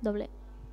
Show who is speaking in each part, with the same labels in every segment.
Speaker 1: Doble.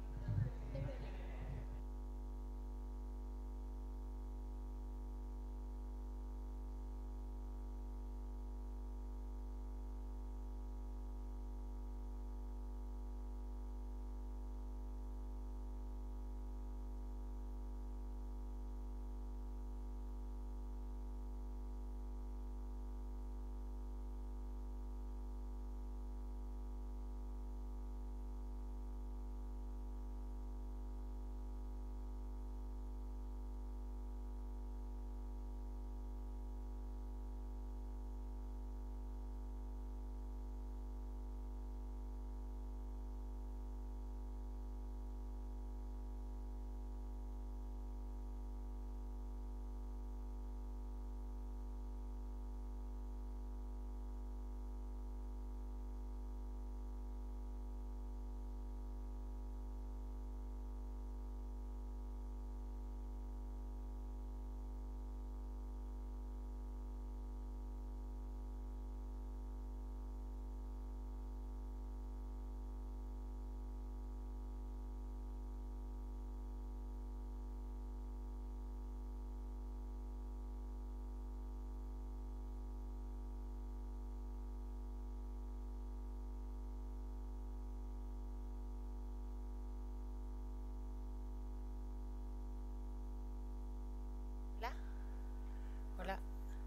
Speaker 2: Hola. Hola.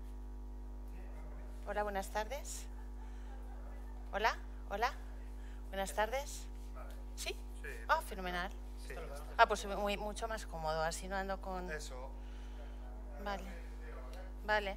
Speaker 2: Hola, buenas tardes. Hola, hola. Buenas tardes. ¿Sí? Ah, fenomenal.
Speaker 3: Sí.
Speaker 2: Ah, pues mucho más cómodo, así no ando con...
Speaker 3: Eso.
Speaker 2: Vale. Vale.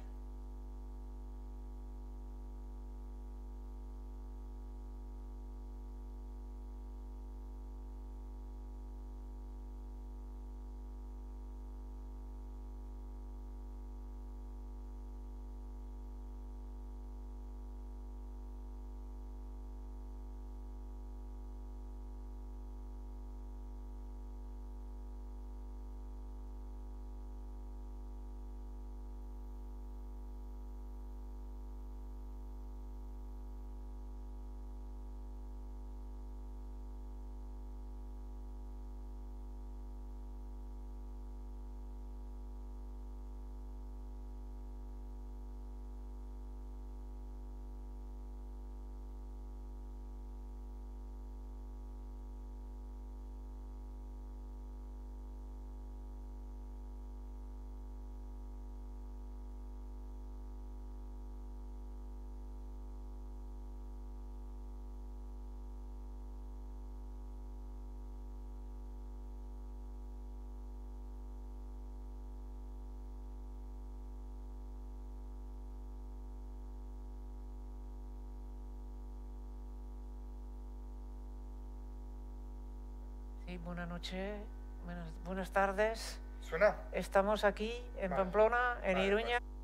Speaker 4: Sí, buenas noches, buenas tardes.
Speaker 3: ¿Suena?
Speaker 4: Estamos aquí en
Speaker 3: Vale.
Speaker 4: Pamplona, en
Speaker 3: Vale,
Speaker 4: Iruña.
Speaker 3: pues.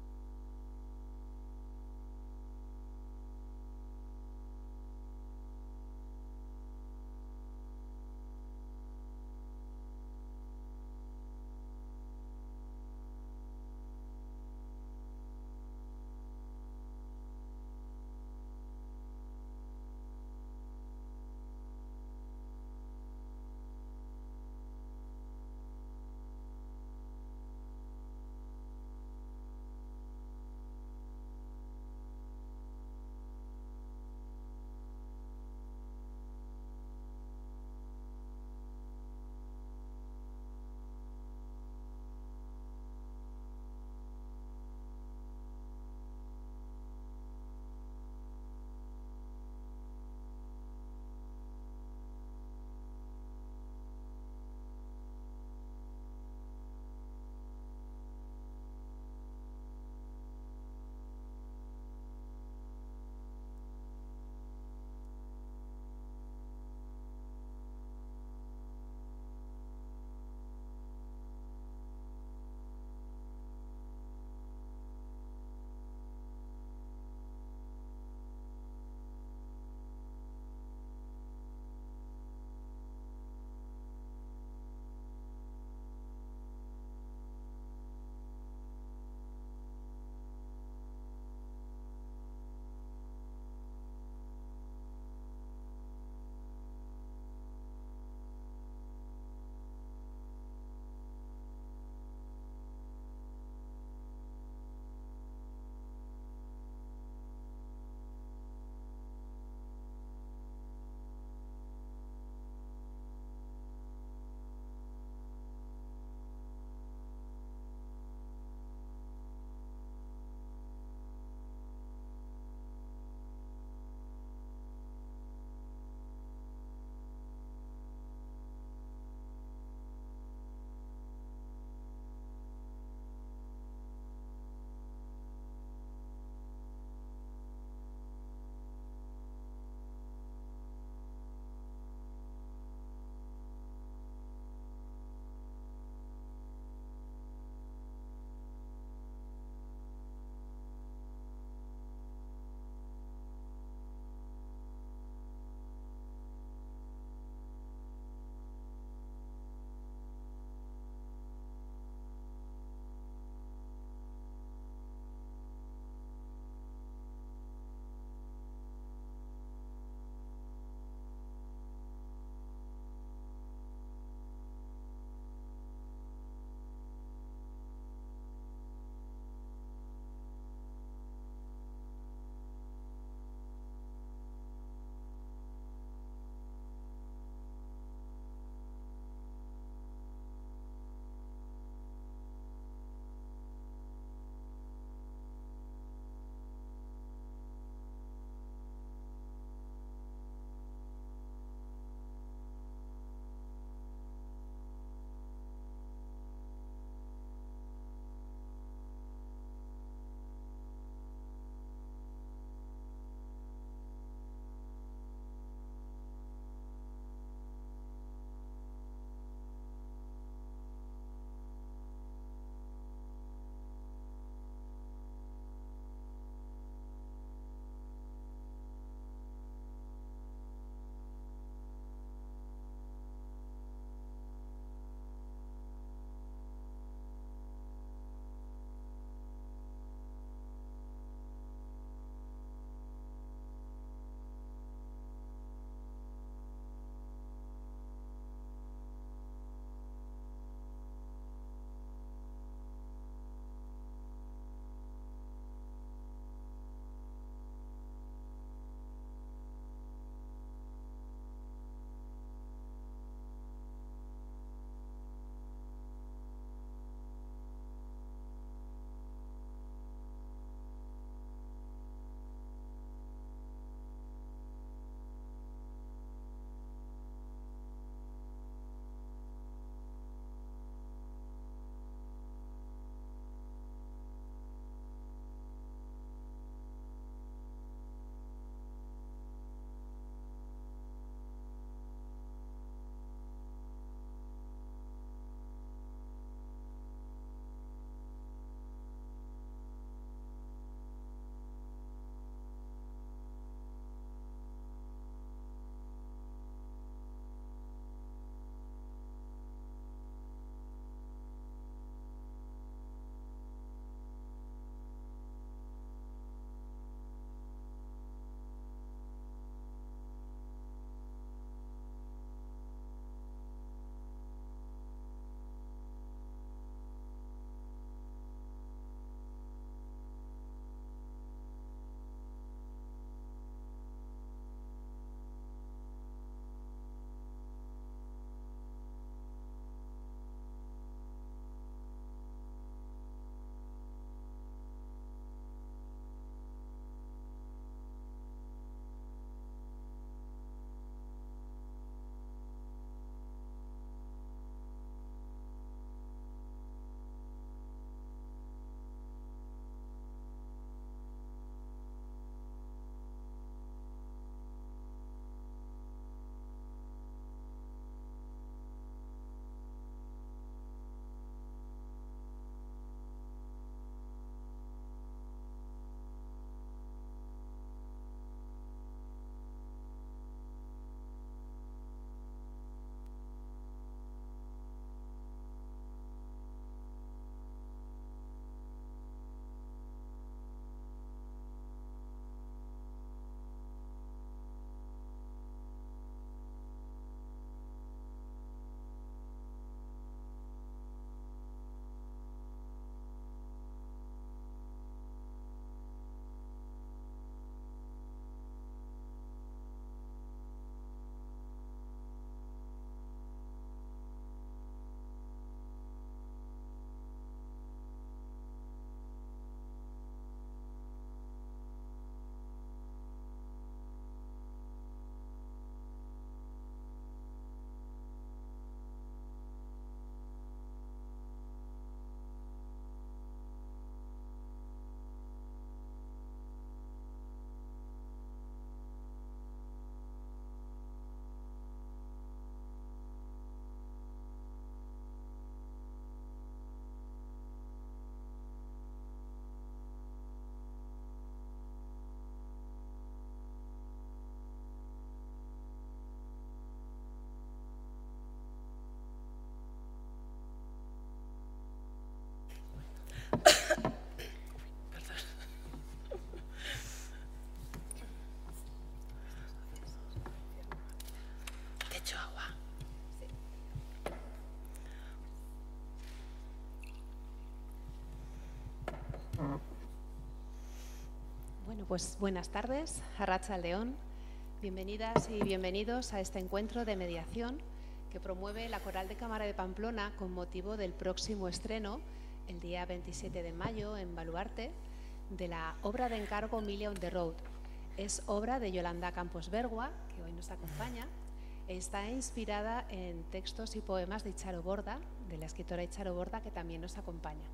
Speaker 1: Bueno, pues buenas tardes, arratsaldeon. Bienvenidas y bienvenidos a este encuentro de mediación que promueve la Coral de Cámara de Pamplona con motivo del próximo estreno, el día 27 de mayo, en Baluarte, de la obra de encargo Milia on the Road. Es obra de Yolanda Campos Bergua, que hoy nos acompaña. Está inspirada en textos y poemas de Itxaro Borda, de la escritora Itxaro Borda, que también nos acompaña.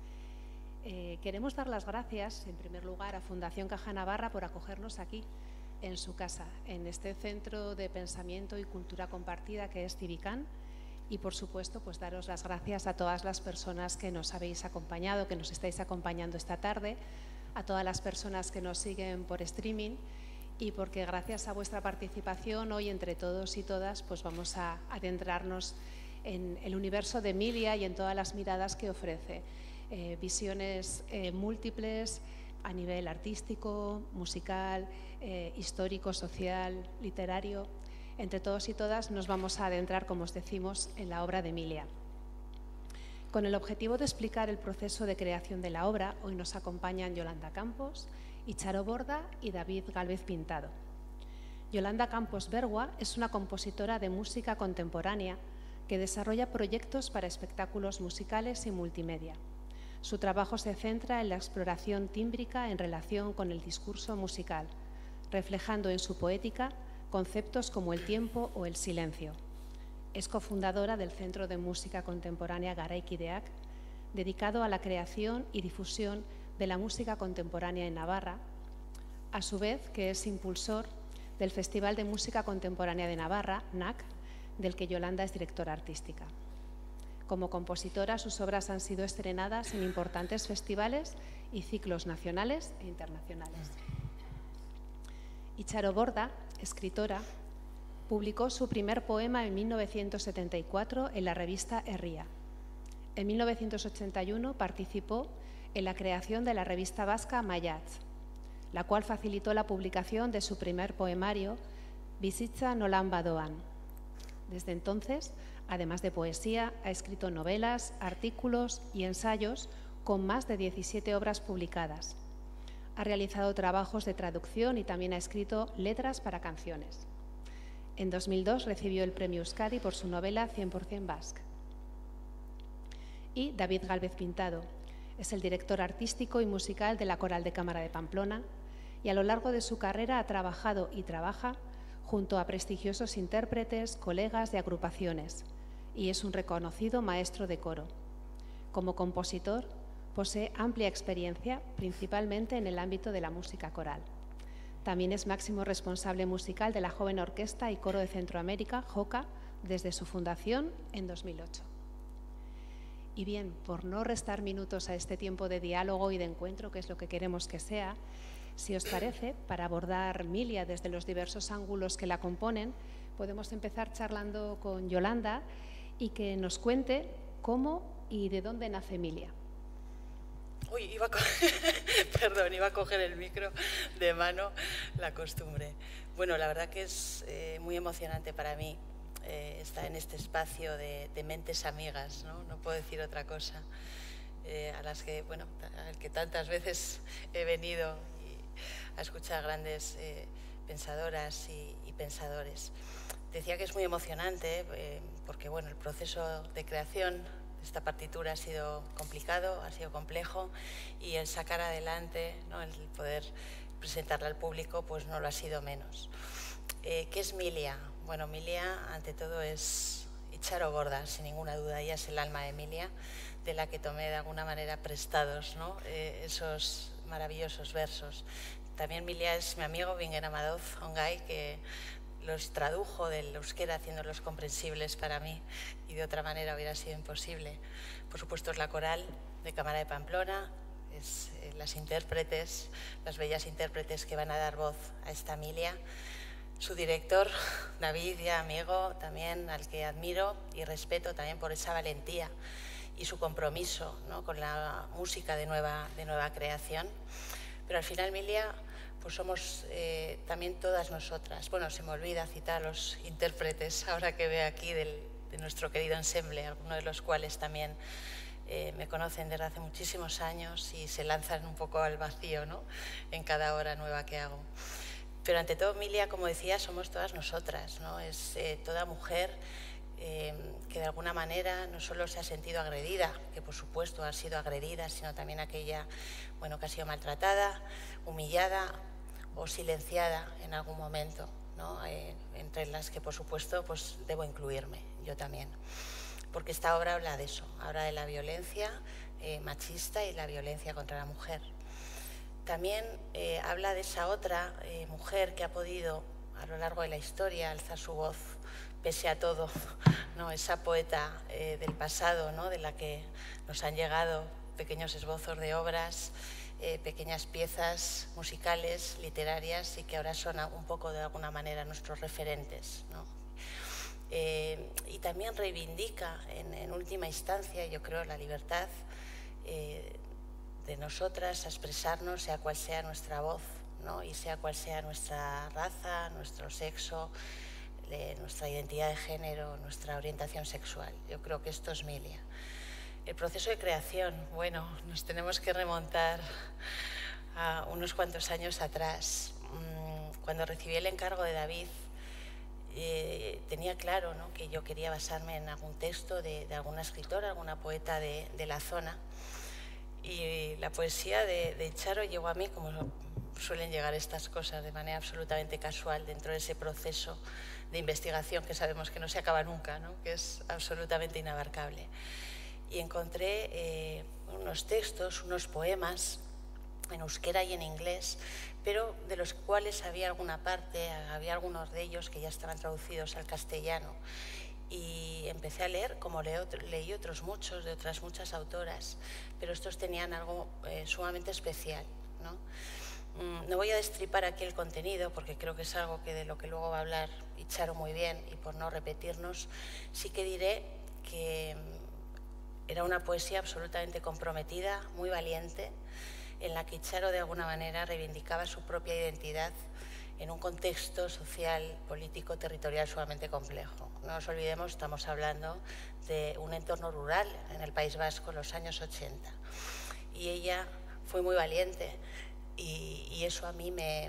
Speaker 1: Queremos dar las gracias, en primer lugar, a Fundación Caja Navarra por acogernos aquí, en su casa, en este centro de pensamiento y cultura compartida que es Civicán, y, por supuesto, pues daros las gracias a todas las personas que nos habéis acompañado, que nos estáis acompañando esta tarde, a todas las personas que nos siguen por streaming, y porque gracias a vuestra participación hoy entre todos y todas pues vamos a adentrarnos en el universo de Milia y en todas las miradas que ofrece. Visiones múltiples a nivel artístico, musical, histórico, social, literario. Entre todos y todas nos vamos a adentrar, como os decimos, en la obra de Milia. Con el objetivo de explicar el proceso de creación de la obra, hoy nos acompañan Yolanda Campos, Itxaro Borda y David Gálvez Pintado. Yolanda Campos Bergua es una compositora de música contemporánea que desarrolla proyectos para espectáculos musicales y multimedia. Su trabajo se centra en la exploración tímbrica en relación con el discurso musical, reflejando en su poética conceptos como el tiempo o el silencio. Es cofundadora del Centro de Música Contemporánea Garaikideak, dedicado a la creación y difusión de la música contemporánea en Navarra, a su vez que es impulsor del Festival de Música Contemporánea de Navarra, NAC, del que Yolanda es directora artística. Como compositora, sus obras han sido estrenadas en importantes festivales y ciclos nacionales e internacionales. Itxaro Borda, escritora, publicó su primer poema en 1974 en la revista Herria. En 1981 participó en la creación de la revista vasca Maiatz, la cual facilitó la publicación de su primer poemario, Bizitza nolan badoan. Desde entonces, además de poesía, ha escrito novelas, artículos y ensayos con más de 17 obras publicadas. Ha realizado trabajos de traducción y también ha escrito letras para canciones. En 2002 recibió el Premio Euskadi por su novela 100% Basque. Y David Gálvez Pintado es el director artístico y musical de la Coral de Cámara de Pamplona y a lo largo de su carrera ha trabajado y trabaja junto a prestigiosos intérpretes, colegas de agrupaciones, y es un reconocido maestro de coro. Como compositor, posee amplia experiencia, principalmente en el ámbito de la música coral. También es máximo responsable musical de la Joven Orquesta y Coro de Centroamérica, JOCA, desde su fundación en 2008. Y bien, por no restar minutos a este tiempo de diálogo y de encuentro, que es lo que queremos que sea, si os parece, para abordar Milia desde los diversos ángulos que la componen, podemos empezar charlando con Yolanda y que nos cuente cómo y de dónde nace Milia.
Speaker 2: Uy, iba a coger el micro de mano, la costumbre. Bueno, la verdad que es muy emocionante para mí estar en este espacio de mentes amigas, ¿no? No puedo decir otra cosa, a las que, bueno, al que tantas veces he venido a escuchar grandes pensadoras y pensadores. Decía que es muy emocionante porque, bueno, el proceso de creación de esta partitura ha sido complicado, ha sido complejo, y el sacar adelante, ¿no?, el poder presentarla al público, pues no lo ha sido menos. ¿Qué es Milia? Bueno, Milia, ante todo, es Itxaro Borda, sin ninguna duda. Ella es el alma de Milia, de la que tomé de alguna manera prestados, ¿no?, esos maravillosos versos. También Milia es mi amigo Bingen Amadoz Ongay, que los tradujo del euskera haciéndolos comprensibles para mí, y de otra manera hubiera sido imposible. Por supuesto es la Coral de Cámara de Pamplona, es las intérpretes, las bellas intérpretes que van a dar voz a esta Milia. Su director, David, ya amigo también, al que admiro y respeto también por esa valentía y su compromiso, ¿no?, con la música de nueva creación. Pero al final, Milia, pues somos también todas nosotras. Bueno, se me olvida citar a los intérpretes, ahora que veo aquí de nuestro querido ensemble, algunos de los cuales también me conocen desde hace muchísimos años y se lanzan un poco al vacío, ¿no?, en cada obra nueva que hago. Pero ante todo, Emilia, como decía, somos todas nosotras, ¿no? Es toda mujer que de alguna manera no solo se ha sentido agredida, que por supuesto ha sido agredida, sino también aquella, bueno, que ha sido maltratada, humillada o silenciada en algún momento, ¿no? Entre las que por supuesto pues debo incluirme, yo también. Porque esta obra habla de eso, habla de la violencia machista y la violencia contra la mujer. También habla de esa otra mujer que ha podido a lo largo de la historia alzar su voz pese a todo, ¿no? Esa poeta del pasado, ¿no?, de la que nos han llegado pequeños esbozos de obras, pequeñas piezas musicales, literarias, y que ahora son un poco de alguna manera nuestros referentes, ¿no? Y también reivindica en última instancia, yo creo, la libertad de nosotras a expresarnos, sea cual sea nuestra voz, ¿no?, y sea cual sea nuestra raza, nuestro sexo, nuestra identidad de género, nuestra orientación sexual. Yo creo que esto es Emilia. El proceso de creación, bueno, nos tenemos que remontar a unos cuantos años atrás. Cuando recibí el encargo de David, tenía claro, ¿no?, que yo quería basarme en algún texto de alguna escritora, alguna poeta de la zona. Y la poesía de Charo llegó a mí como suelen llegar estas cosas, de manera absolutamente casual, dentro de ese proceso de investigación que sabemos que no se acaba nunca, ¿no?, que es absolutamente inabarcable. Y encontré unos textos, unos poemas en euskera y en inglés, pero de los cuales había alguna parte, había algunos de ellos que ya estaban traducidos al castellano. Y empecé a leer, como leí otros muchos, de otras muchas autoras, pero estos tenían algo sumamente especial, ¿no? No voy a destripar aquí el contenido porque creo que es algo de lo que luego va a hablar Charo muy bien, y por no repetirnos, sí que diré que era una poesía absolutamente comprometida, muy valiente, en la que Charo de alguna manera reivindicaba su propia identidad en un contexto social, político, territorial sumamente complejo. No nos olvidemos, estamos hablando de un entorno rural en el País Vasco en los años 80. Y ella fue muy valiente y eso a mí me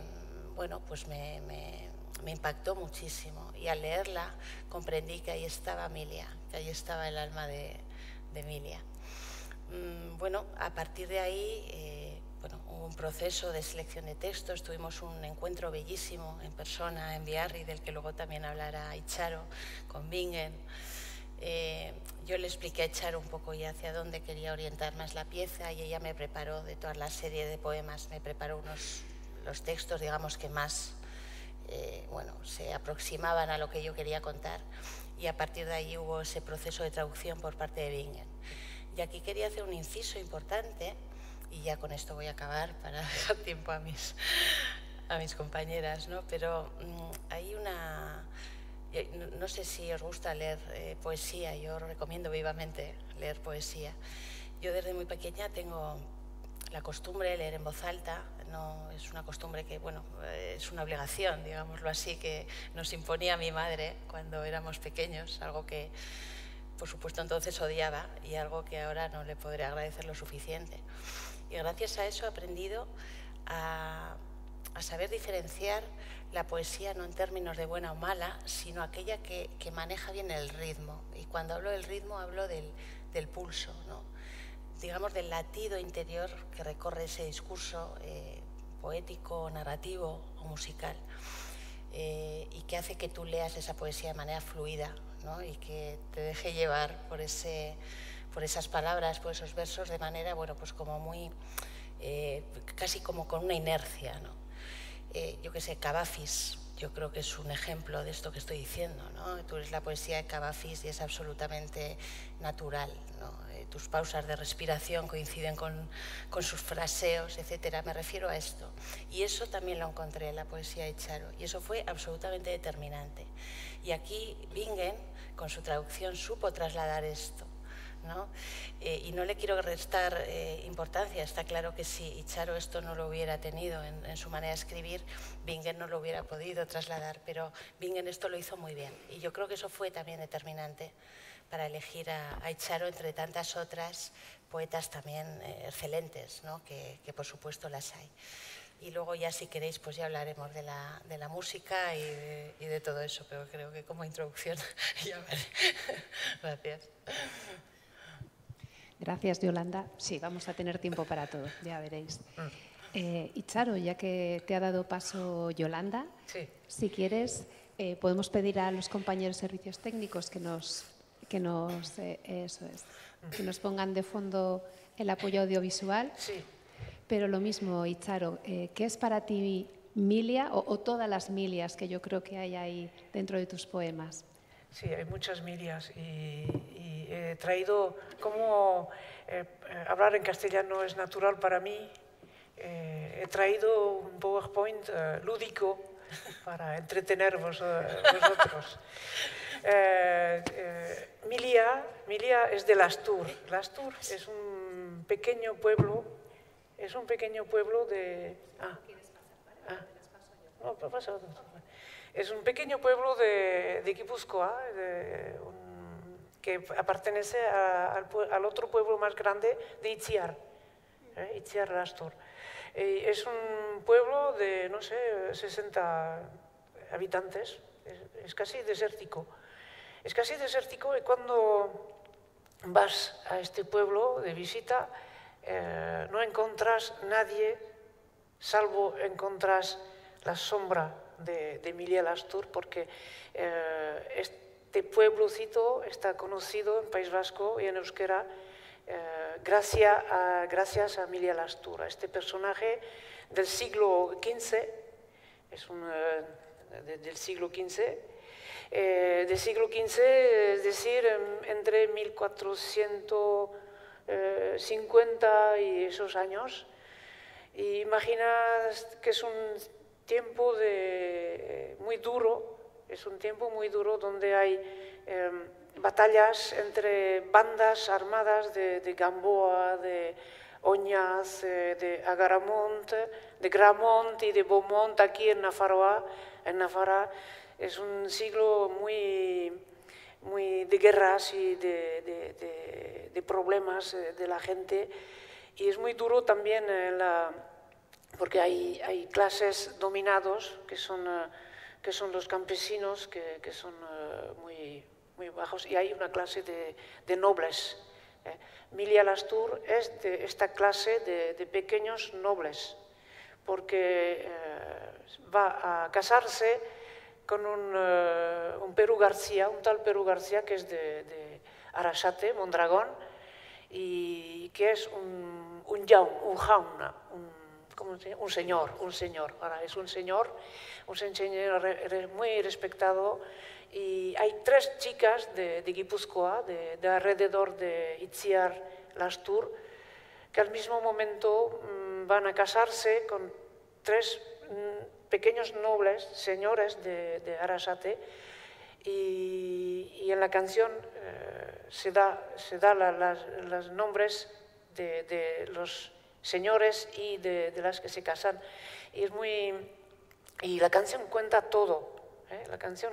Speaker 2: impactó muchísimo. Y al leerla comprendí que ahí estaba Emilia, que ahí estaba el alma de Emilia. Bueno, a partir de ahí hubo un proceso de selección de textos, tuvimos un encuentro bellísimo en persona en Biarri, del que luego también hablará Charo, con Bingen. Yo le expliqué a Charo un poco ya hacia dónde quería orientar más la pieza, y ella me preparó, de toda la serie de poemas, me preparó los textos, digamos, que más se aproximaban a lo que yo quería contar, y a partir de ahí hubo ese proceso de traducción por parte de Bingen. Y aquí quería hacer un inciso importante, y ya con esto voy a acabar para dejar tiempo a mis compañeras, ¿no? Pero hay una... No sé si os gusta leer poesía, yo os recomiendo vivamente leer poesía. Yo desde muy pequeña tengo la costumbre de leer en voz alta, no es una costumbre que, bueno, es una obligación, digámoslo así, que nos imponía mi madre cuando éramos pequeños, algo que por supuesto entonces odiaba y algo que ahora no le podré agradecer lo suficiente. Y gracias a eso he aprendido a saber diferenciar la poesía no en términos de buena o mala, sino aquella que maneja bien el ritmo. Y cuando hablo del ritmo hablo del pulso, ¿no? Digamos, del latido interior que recorre ese discurso poético, narrativo o musical, y que hace que tú leas esa poesía de manera fluida, ¿no? Y que te deje llevar por esas palabras, por esos versos, de manera, bueno, pues como muy, casi como con una inercia, ¿no? Yo qué sé, Cavafis, yo creo que es un ejemplo de esto que estoy diciendo, ¿no? Tú eres la poesía de Cavafis y es absolutamente natural, ¿no? Tus pausas de respiración coinciden con sus fraseos, etcétera. Me refiero a esto. Y eso también lo encontré en la poesía de Charo, y eso fue absolutamente determinante. Y aquí Bingen, con su traducción, supo trasladar esto, ¿no? Y no le quiero restar importancia. Está claro que si Itxaro esto no lo hubiera tenido en su manera de escribir, Bingen no lo hubiera podido trasladar, pero Bingen esto lo hizo muy bien. Y yo creo que eso fue también determinante para elegir a Itxaro entre tantas otras poetas también excelentes, ¿no? que por supuesto las hay. Y luego ya si queréis pues ya hablaremos de la música y de todo eso, pero creo que como introducción ya vale. Gracias.
Speaker 1: Gracias, Yolanda. Sí, vamos a tener tiempo para todo, ya veréis. Itxaro, ya que te ha dado paso Yolanda,
Speaker 4: Sí.
Speaker 1: si quieres, podemos pedir a los compañeros de servicios técnicos que nos pongan de fondo el apoyo audiovisual.
Speaker 4: Sí.
Speaker 1: Pero lo mismo, Itxaro, ¿qué es para ti Milia o todas las Milias que yo creo que hay ahí dentro de tus poemas?
Speaker 4: Sí, hay muchas Milias y he traído, como hablar en castellano es natural para mí, he traído un PowerPoint lúdico para entretener vosotros. Milia es de Lastur. Lastur es un pequeño pueblo. Es un pequeño pueblo de... Es un pequeño pueblo de Guipúzcoa, que pertenece al otro pueblo más grande de Itziar, Itziar Lastur. Es un pueblo de, no sé, 60 habitantes, es casi desértico. Es casi desértico y cuando vas a este pueblo de visita, no encontrás nadie, salvo encontrás la sombra de Milia Lastur, porque este pueblocito está conocido en País Vasco y en euskera gracias a Milia Lastur, a este personaje del siglo XV, del siglo XV, es decir, entre 1450 y esos años. Y imaginas que es un tiempo muy duro, donde hay batallas entre bandas armadas de Gamboa, de Oñaz, de Agaramont, de Gramont y de Beaumont aquí en Nafarroa. Es un siglo muy de guerras y de problemas de la gente, y es muy duro también porque hay clases dominados que son los campesinos, que son muy bajos, y hay una clase de nobles. Milia Lastur es de esta clase de pequeños nobles, porque va a casarse con un Perú García, un tal Perú García que es de Arasate, Mondragón, y que es un jauna, un señor. Ahora es un señor muy respetado, y hay 3 chicas de Guipúzcoa, de alrededor de Itziar Lastur, que al mismo momento van a casarse con 3 pequeños nobles, señores de Arasate, y en la canción se da los nombres de los señores y de las que se casan, y la canción cuenta todo. La canción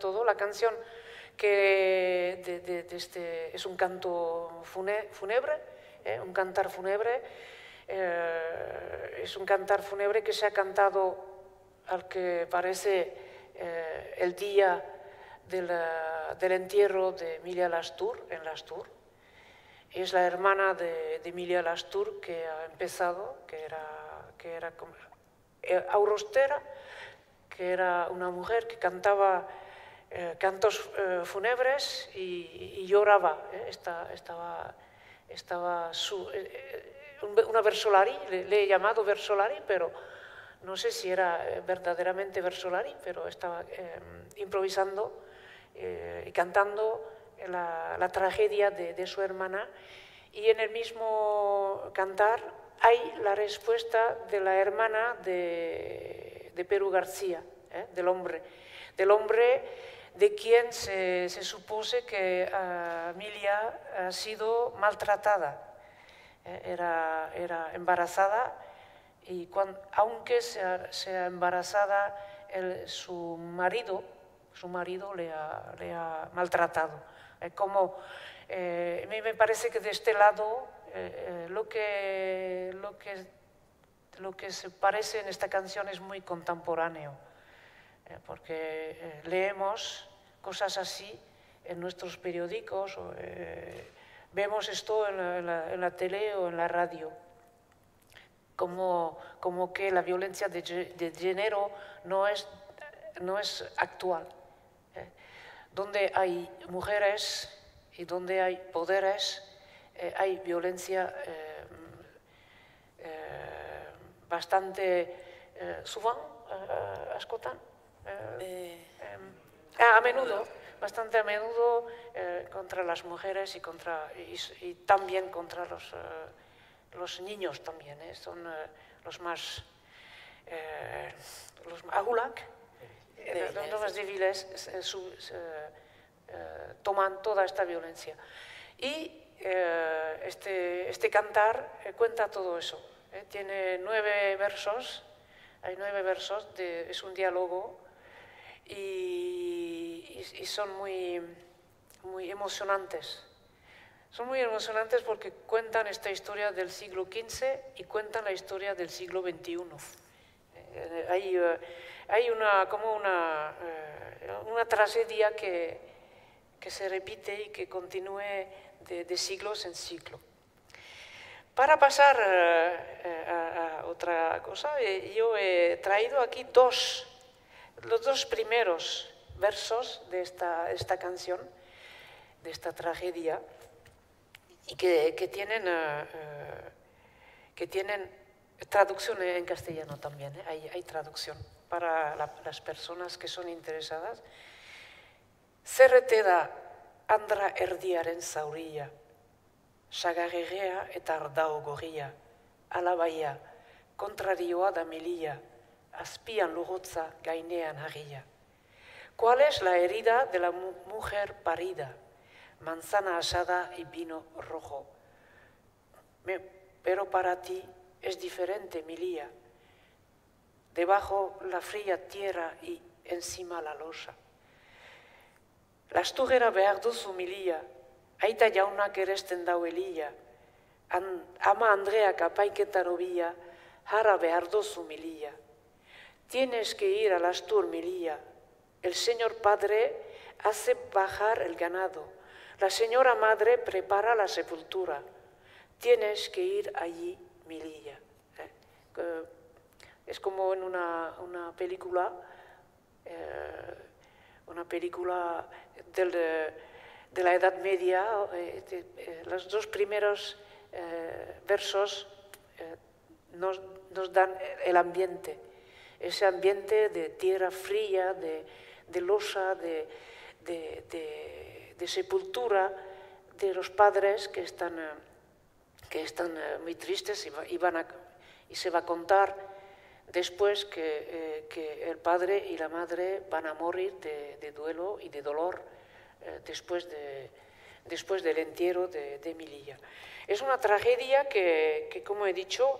Speaker 4: que es un canto fúnebre, un cantar fúnebre. Es un cantar fúnebre que se ha cantado al que parece el día del entierro de Milia Lastur en Lastur. Es la hermana de Milia Lastur que ha empezado, que era Aurostera, que era una mujer que cantaba cantos fúnebres y lloraba. Estaba una versolari, le he llamado versolari, pero no sé si era verdaderamente versolari, pero estaba improvisando y cantando la tragedia de su hermana, y en el mismo cantar hay la respuesta de la hermana de Perú García, del hombre de quien se supone que Emilia ha sido maltratada. Era embarazada y aunque sea embarazada, su marido le ha maltratado. A mí me parece que de este lado lo que se parece en esta canción es muy contemporáneo, porque leemos cosas así en nuestros periódicos, vemos esto en la tele o en la radio, como que la violencia de género no es actual. Donde hay mujeres y donde hay poderes, hay violencia bastante souvent, askotan, bastante a menudo contra las mujeres y también contra los niños también, son los más agulak, los más débiles toman toda esta violencia. Y este cantar cuenta todo eso. Tiene 9 versos, hay 9 versos, es un diálogo y son muy emocionantes. Son muy emocionantes porque cuentan esta historia del siglo XV y cuentan la historia del siglo XXI. Hay una tragedia que se repite y que continúe de siglos en siglo. Para pasar a otra cosa, yo he traído aquí los dos primeros versos de esta canción, de esta tragedia, y que tienen traducción en castellano también, hay traducción para las personas que son interesadas. Zerrete andra erdiaren zauria, sagarregea eta ardao gorria, alabaia, kontrarioa da melia, azpian lurotza gainean harria. ¿Cuál es la herida de la mujer parida? Manzana asada y vino rojo. Pero para ti es diferente, Milia. Debajo la fría tierra y encima la losa. Lasturera behar duzu, Milia, aita jaunak eresten dau Elia, ama Andreak apaiketan obia, jara behar duzu, Milia. Tienes que ir a Lastur, Milia. El señor padre hace bajar el ganado. La señora madre prepara la sepultura. Tienes que ir allí, Milia. Es como en una película de la Edad Media. Los dos primeros versos nos dan el ambiente, ese ambiente de tierra fría, de losa, de sepultura, de los padres que están muy tristes y se va a contar después que el padre y la madre van a morir de duelo y de dolor después del entierro de Emilia. Es una tragedia que como he dicho,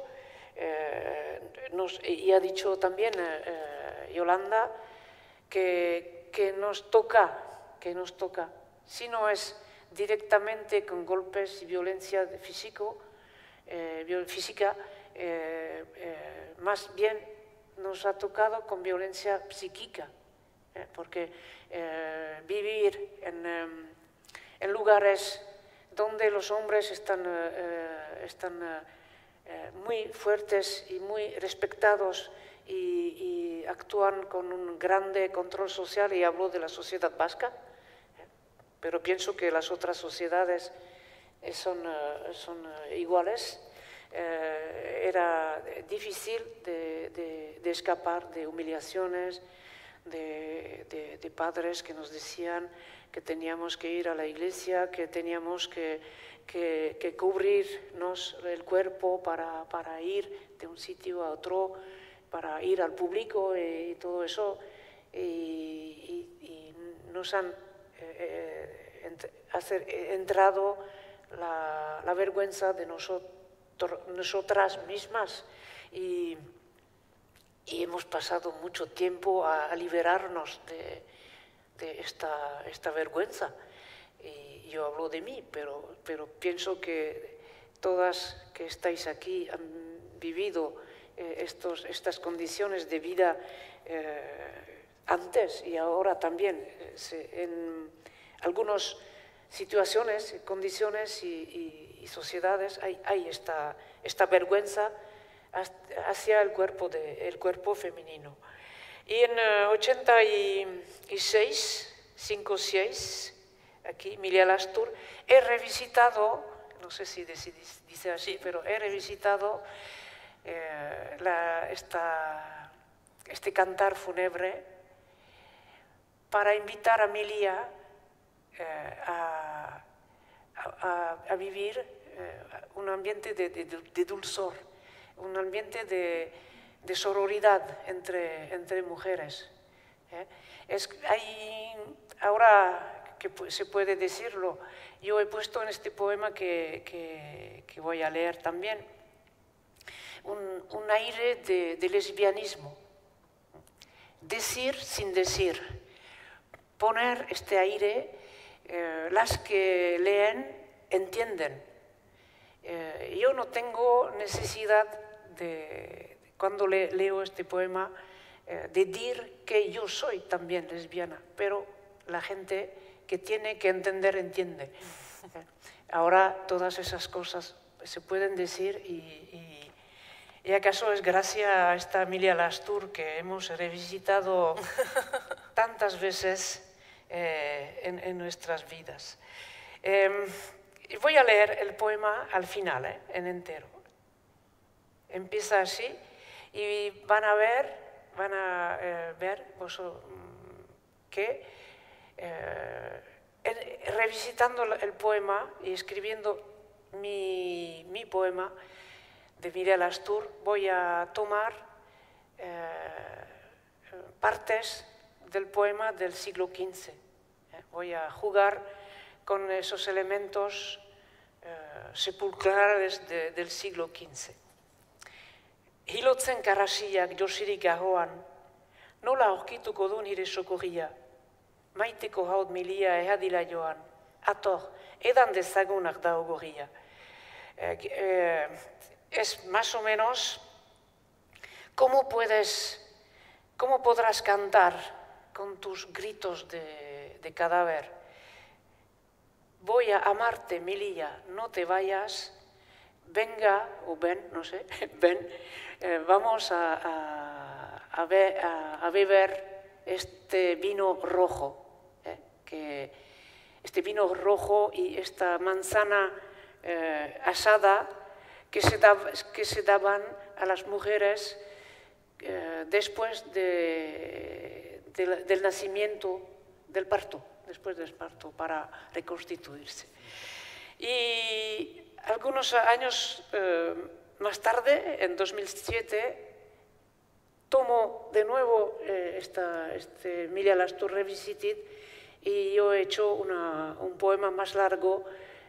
Speaker 4: y ha dicho también Yolanda, que nos toca, si no es directamente con golpes y violencia física, más bien nos ha tocado con violencia psíquica, porque vivir en lugares donde los hombres están muy fuertes y muy respetados y actúan con un grande control social, y hablo de la sociedad vasca, pero pienso que las otras sociedades son iguales. Era difícil de escapar de humillaciones, de padres que nos decían que teníamos que ir a la iglesia, que teníamos que cubrirnos el cuerpo para ir de un sitio a otro, para ir al público y todo eso. Y nos han entrado la vergüenza de nosotras mismas y hemos pasado mucho tiempo a liberarnos de esta vergüenza. Y yo hablo de mí, pero pienso que todas que estáis aquí han vivido estas condiciones de vida antes y ahora también. En algunas situaciones, condiciones y sociedades hay esta vergüenza hacia el cuerpo femenino. Y en 86, 5-6, aquí, Milia Lastur, he revisitado, no sé si dice así, pero he revisitado este cantar fúnebre para invitar a Milia a vivir un ambiente de dulzor, un ambiente de sororidad entre mujeres. Ahora que se puede decirlo, yo he puesto en este poema que voy a leer también un aire de lesbianismo. Decir sin decir, poner este aire, las que leen entienden. Yo no tengo necesidad cuando leo este poema, de decir que yo soy también lesbiana, pero la gente que tiene que entender, entiende. Ahora todas esas cosas se pueden decir y acaso es gracias a esta Milia Lastur que hemos revisitado tantas veces en nuestras vidas. Voy a leer el poema al final, en entero. Empieza así y van a ver que revisitando el poema y escribiendo mi poema de Milia Lastur, voy a tomar partes del poema del siglo XV. Voy a jugar con esos elementos sepulcrales del siglo XV. Hilotzen karrasiak josirik gahoan, nola aurkituko du nire sokorria, maiteko haut milia ehadila joan, ator, edan dezagunak da ogorria. Es más o menos cómo podrás cantar con tus gritos de cadáver. Voy a amarte, Milia, no te vayas, venga, o ven, no sé, ven, vamos a beber este vino rojo, este vino rojo y esta manzana asada que se daban a las mujeres después del nacimiento, del parto, después del parto, para reconstituirse. Y algunos años más tarde, en 2007, tomo de nuevo este Milia Lastur Revisited y yo he hecho un poema más largo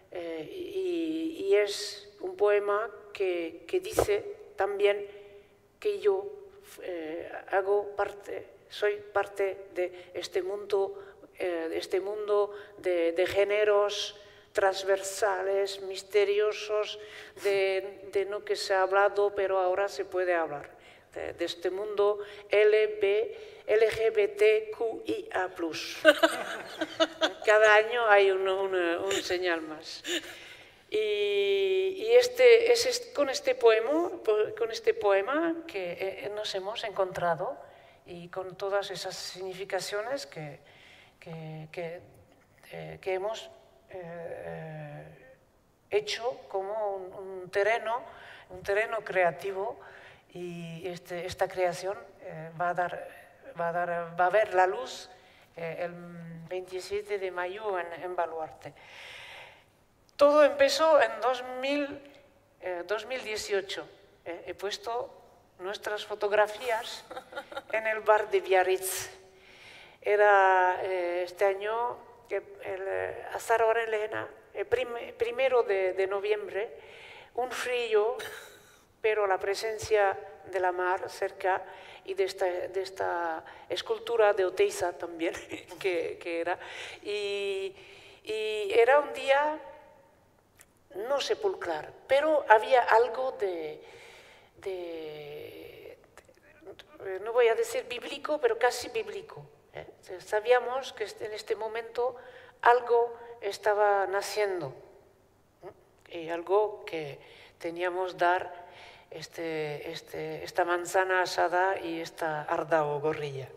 Speaker 4: y es un poema que dice también que yo soy parte de este mundo de géneros transversales, misteriosos, de lo que se ha hablado, pero ahora se puede hablar, de este mundo LGBTQIA+. Cada año hay un señal más. Y es con este poema que nos hemos encontrado y con todas esas significaciones que hemos hecho como un terreno creativo, y esta creación va a ver la luz el 27 de mayo en Baluarte. Todo empezó en 2018. He puesto nuestras fotografías en el bar de Biarritz. era este año, hasta ahora en Lena, el 1 de noviembre, un frío, pero la presencia de la mar cerca y de esta escultura de Oteiza también, que era. Y era un día no sepulcral, pero había algo no voy a decir bíblico, pero casi bíblico. Sabíamos que en este momento algo estaba naciendo, y algo que teníamos dar esta manzana asada y esta arda o gorrilla.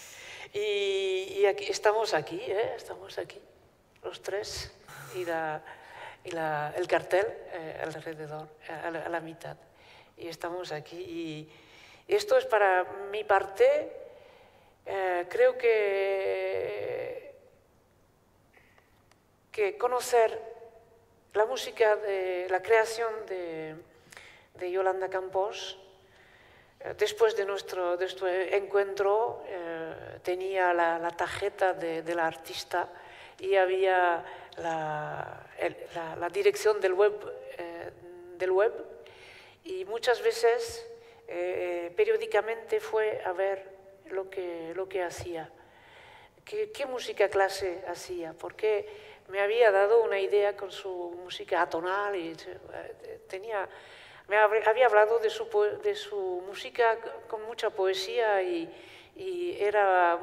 Speaker 4: Y aquí, estamos aquí, los tres, y el cartel alrededor, a la mitad. Y estamos aquí. Y esto es para mi parte, creo que conocer la música, la creación de Yolanda Campos, después de nuestro encuentro, tenía la tarjeta de la artista y había la dirección del web, y muchas veces periódicamente fue a ver lo que hacía, qué música clase hacía, porque me había dado una idea con su música atonal y me había hablado de su música con mucha poesía y era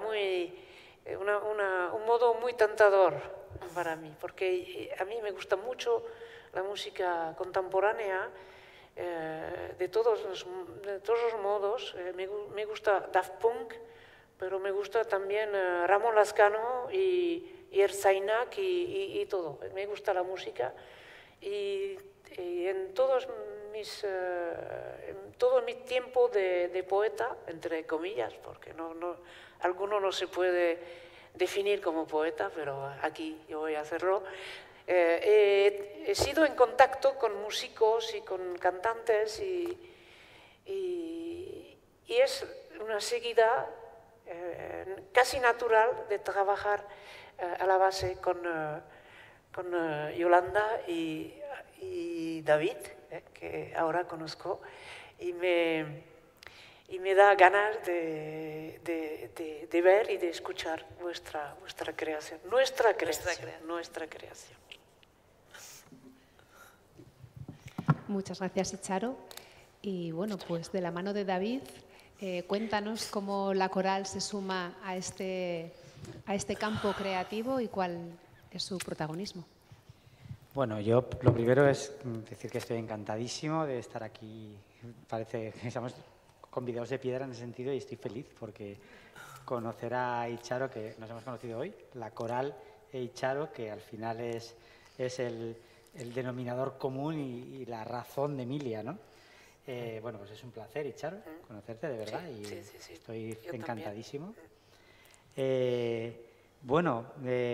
Speaker 4: un modo muy tentador para mí, porque a mí me gusta mucho la música contemporánea, de todos los modos. Me gusta Daft Punk, pero me gusta también Ramón Lazcano y Erzainak y todo. Me gusta la música y en todo mi tiempo de poeta, entre comillas, porque alguno no se puede definir como poeta, pero aquí yo voy a hacerlo. He sido en contacto con músicos y con cantantes y es una seguida casi natural de trabajar a la base con Yolanda y David, que ahora conozco, y me da ganas de ver y de escuchar nuestra creación. Nuestra creación.
Speaker 1: Muchas gracias, Icharo. Y bueno, pues de la mano de David, cuéntanos cómo la coral se suma a este campo creativo y cuál es su protagonismo.
Speaker 3: Bueno, yo lo primero es decir que estoy encantadísimo de estar aquí. Parece que estamos convidados de piedra en ese sentido y estoy feliz porque conocer a Icharo, que nos hemos conocido hoy, la coral e Icharo, que al final es el denominador común y la razón de Emilia, ¿no? Bueno, pues es un placer, Icharo, conocerte de verdad, sí, estoy encantadísimo. Bueno,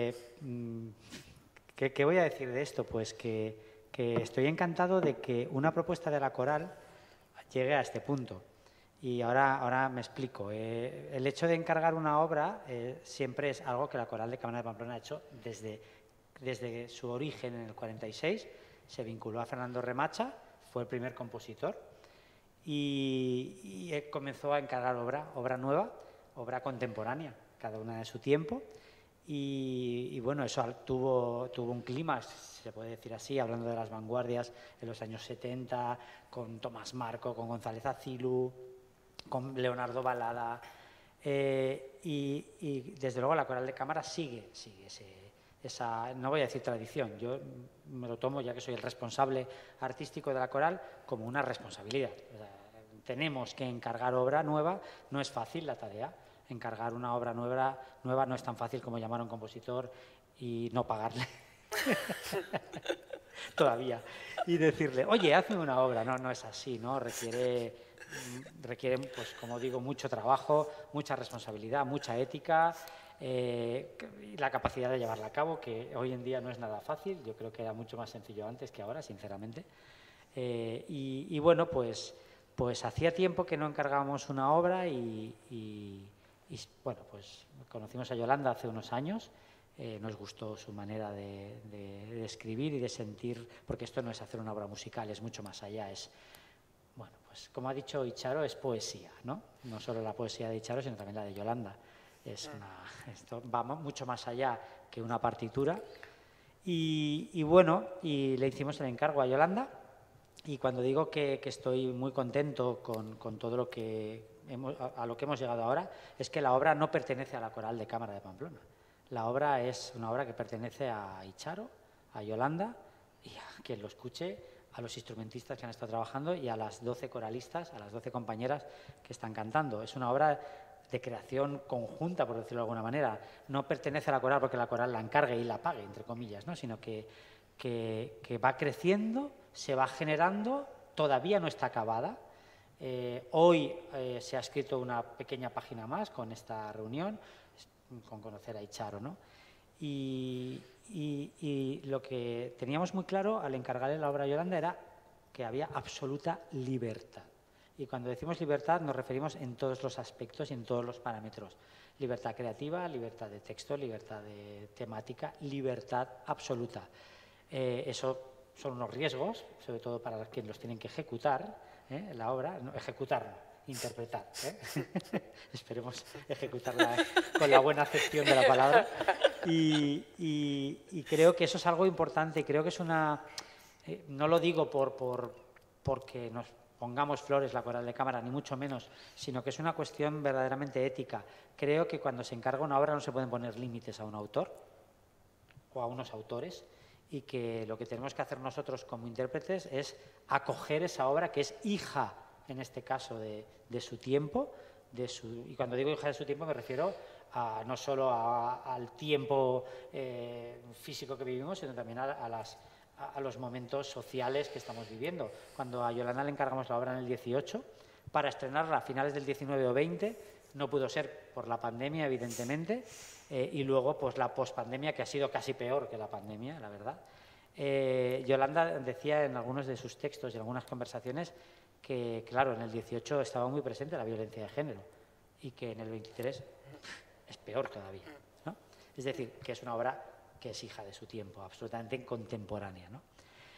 Speaker 3: ¿qué voy a decir de esto? Pues que estoy encantado de que una propuesta de la coral llegue a este punto. Y ahora me explico. El hecho de encargar una obra siempre es algo que la Coral de Cámara de Pamplona ha hecho desde su origen en el 46. Se vinculó a Fernando Remacha, fue el primer compositor y comenzó a encargar obra nueva, obra contemporánea, cada una de su tiempo. Y bueno, eso tuvo un clima, se puede decir así, hablando de las vanguardias en los años 70, con Tomás Marco, con González Acilu, con Leonardo Balada, y desde luego la Coral de Cámara sigue esa, no voy a decir tradición, yo me lo tomo, ya que soy el responsable artístico de la coral, como una responsabilidad. O sea, tenemos que encargar obra nueva, no es fácil la tarea. Encargar una obra nueva no es tan fácil como llamar a un compositor y no pagarle todavía y decirle, oye, hazme una obra. No es así, ¿no? Requiere, pues como digo, mucho trabajo, mucha responsabilidad, mucha ética, y la capacidad de llevarla a cabo, que hoy en día no es nada fácil. Yo creo que era mucho más sencillo antes que ahora, sinceramente. Y bueno, pues hacía tiempo que no encargábamos una obra y Y bueno, pues conocimos a Yolanda hace unos años, nos gustó su manera de escribir y de sentir, porque esto no es hacer una obra musical, es mucho más allá, es, bueno, pues como ha dicho Itxaro, es poesía, ¿no? No solo la poesía de Itxaro, sino también la de Yolanda. Esto va mucho más allá que una partitura. Y bueno, y le hicimos el encargo a Yolanda, y cuando digo que estoy muy contento con todo lo que a lo que hemos llegado ahora, es que la obra no pertenece a la Coral de Cámara de Pamplona. La obra es una obra que pertenece a Itxaro, a Yolanda, y a quien lo escuche, a los instrumentistas que han estado trabajando y a las 12 coralistas, a las 12 compañeras que están cantando. Es una obra de creación conjunta, por decirlo de alguna manera. No pertenece a la coral porque la coral la encargue y la pague, entre comillas, ¿no? Sino que va creciendo, se va generando, todavía no está acabada. Hoy se ha escrito una pequeña página más con esta reunión, con conocer a Itxaro, ¿no? Y lo que teníamos muy claro al encargarle la obra a Yolanda era que había absoluta libertad. Y cuando decimos libertad nos referimos en todos los aspectos y en todos los parámetros. Libertad creativa, libertad de texto, libertad de temática, libertad absoluta. Eso son unos riesgos, sobre todo para quienes los tienen que ejecutar, la obra, no, ejecutar no, interpretar. Esperemos ejecutarla con la buena acepción de la palabra. Y creo que eso es algo importante. Creo que es una... no lo digo porque nos pongamos flores la coral de cámara, ni mucho menos, sino que es una cuestión verdaderamente ética. Creo que cuando se encarga una obra no se pueden poner límites a un autor o a unos autores, y que lo que tenemos que hacer nosotros como intérpretes es acoger esa obra que es hija, en este caso, de su tiempo, y cuando digo hija de su tiempo me refiero no solo al tiempo físico que vivimos, sino también a los momentos sociales que estamos viviendo. Cuando a Yolanda le encargamos la obra en el 18, para estrenarla a finales del 19 o 20, no pudo ser por la pandemia, evidentemente, y luego pues la pospandemia, que ha sido casi peor que la pandemia, la verdad. Yolanda decía en algunos de sus textos y en algunas conversaciones que, claro, en el 18 estaba muy presente la violencia de género y que en el 23 es peor todavía, ¿no? Es decir, que es una obra que es hija de su tiempo, absolutamente contemporánea, ¿no?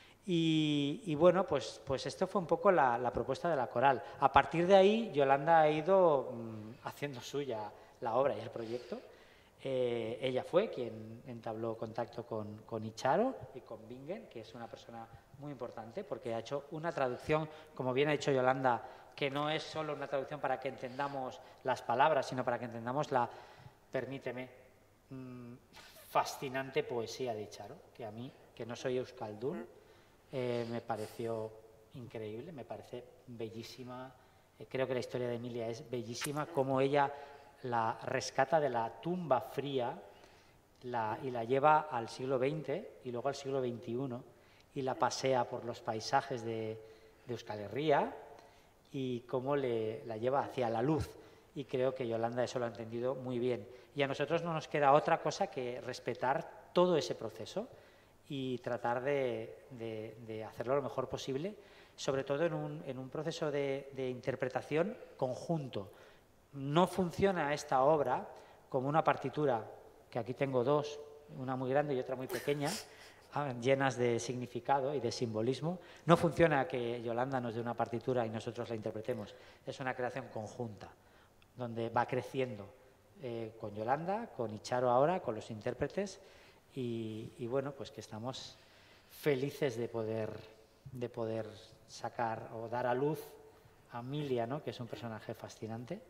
Speaker 3: Y bueno, pues esto fue un poco la propuesta de la coral. A partir de ahí, Yolanda ha ido haciendo suya la obra y el proyecto. Ella fue quien entabló contacto con Itxaro y con Bingen, que es una persona muy importante porque ha hecho una traducción, como bien ha dicho Yolanda, que no es solo una traducción para que entendamos las palabras, sino para que entendamos la, permíteme, fascinante poesía de Itxaro, que a mí, que no soy euskaldun, me pareció increíble, me parece bellísima. Creo que la historia de Emilia es bellísima, como ella la rescata de la tumba fría y la lleva al siglo XX y luego al siglo XXI y la pasea por los paisajes de Euskal Herria y cómo la lleva hacia la luz. Y creo que Yolanda eso lo ha entendido muy bien. Y a nosotros no nos queda otra cosa que respetar todo ese proceso y tratar de hacerlo lo mejor posible, sobre todo en un proceso de interpretación conjunto. No funciona esta obra como una partitura, que aquí tengo dos, una muy grande y otra muy pequeña, llenas de significado y de simbolismo. No funciona que Yolanda nos dé una partitura y nosotros la interpretemos. Es una creación conjunta, donde va creciendo con Yolanda, con Itxaro ahora, con los intérpretes, y bueno, pues que estamos felices de poder sacar o dar a luz a Emilia, ¿no?, que es un personaje fascinante.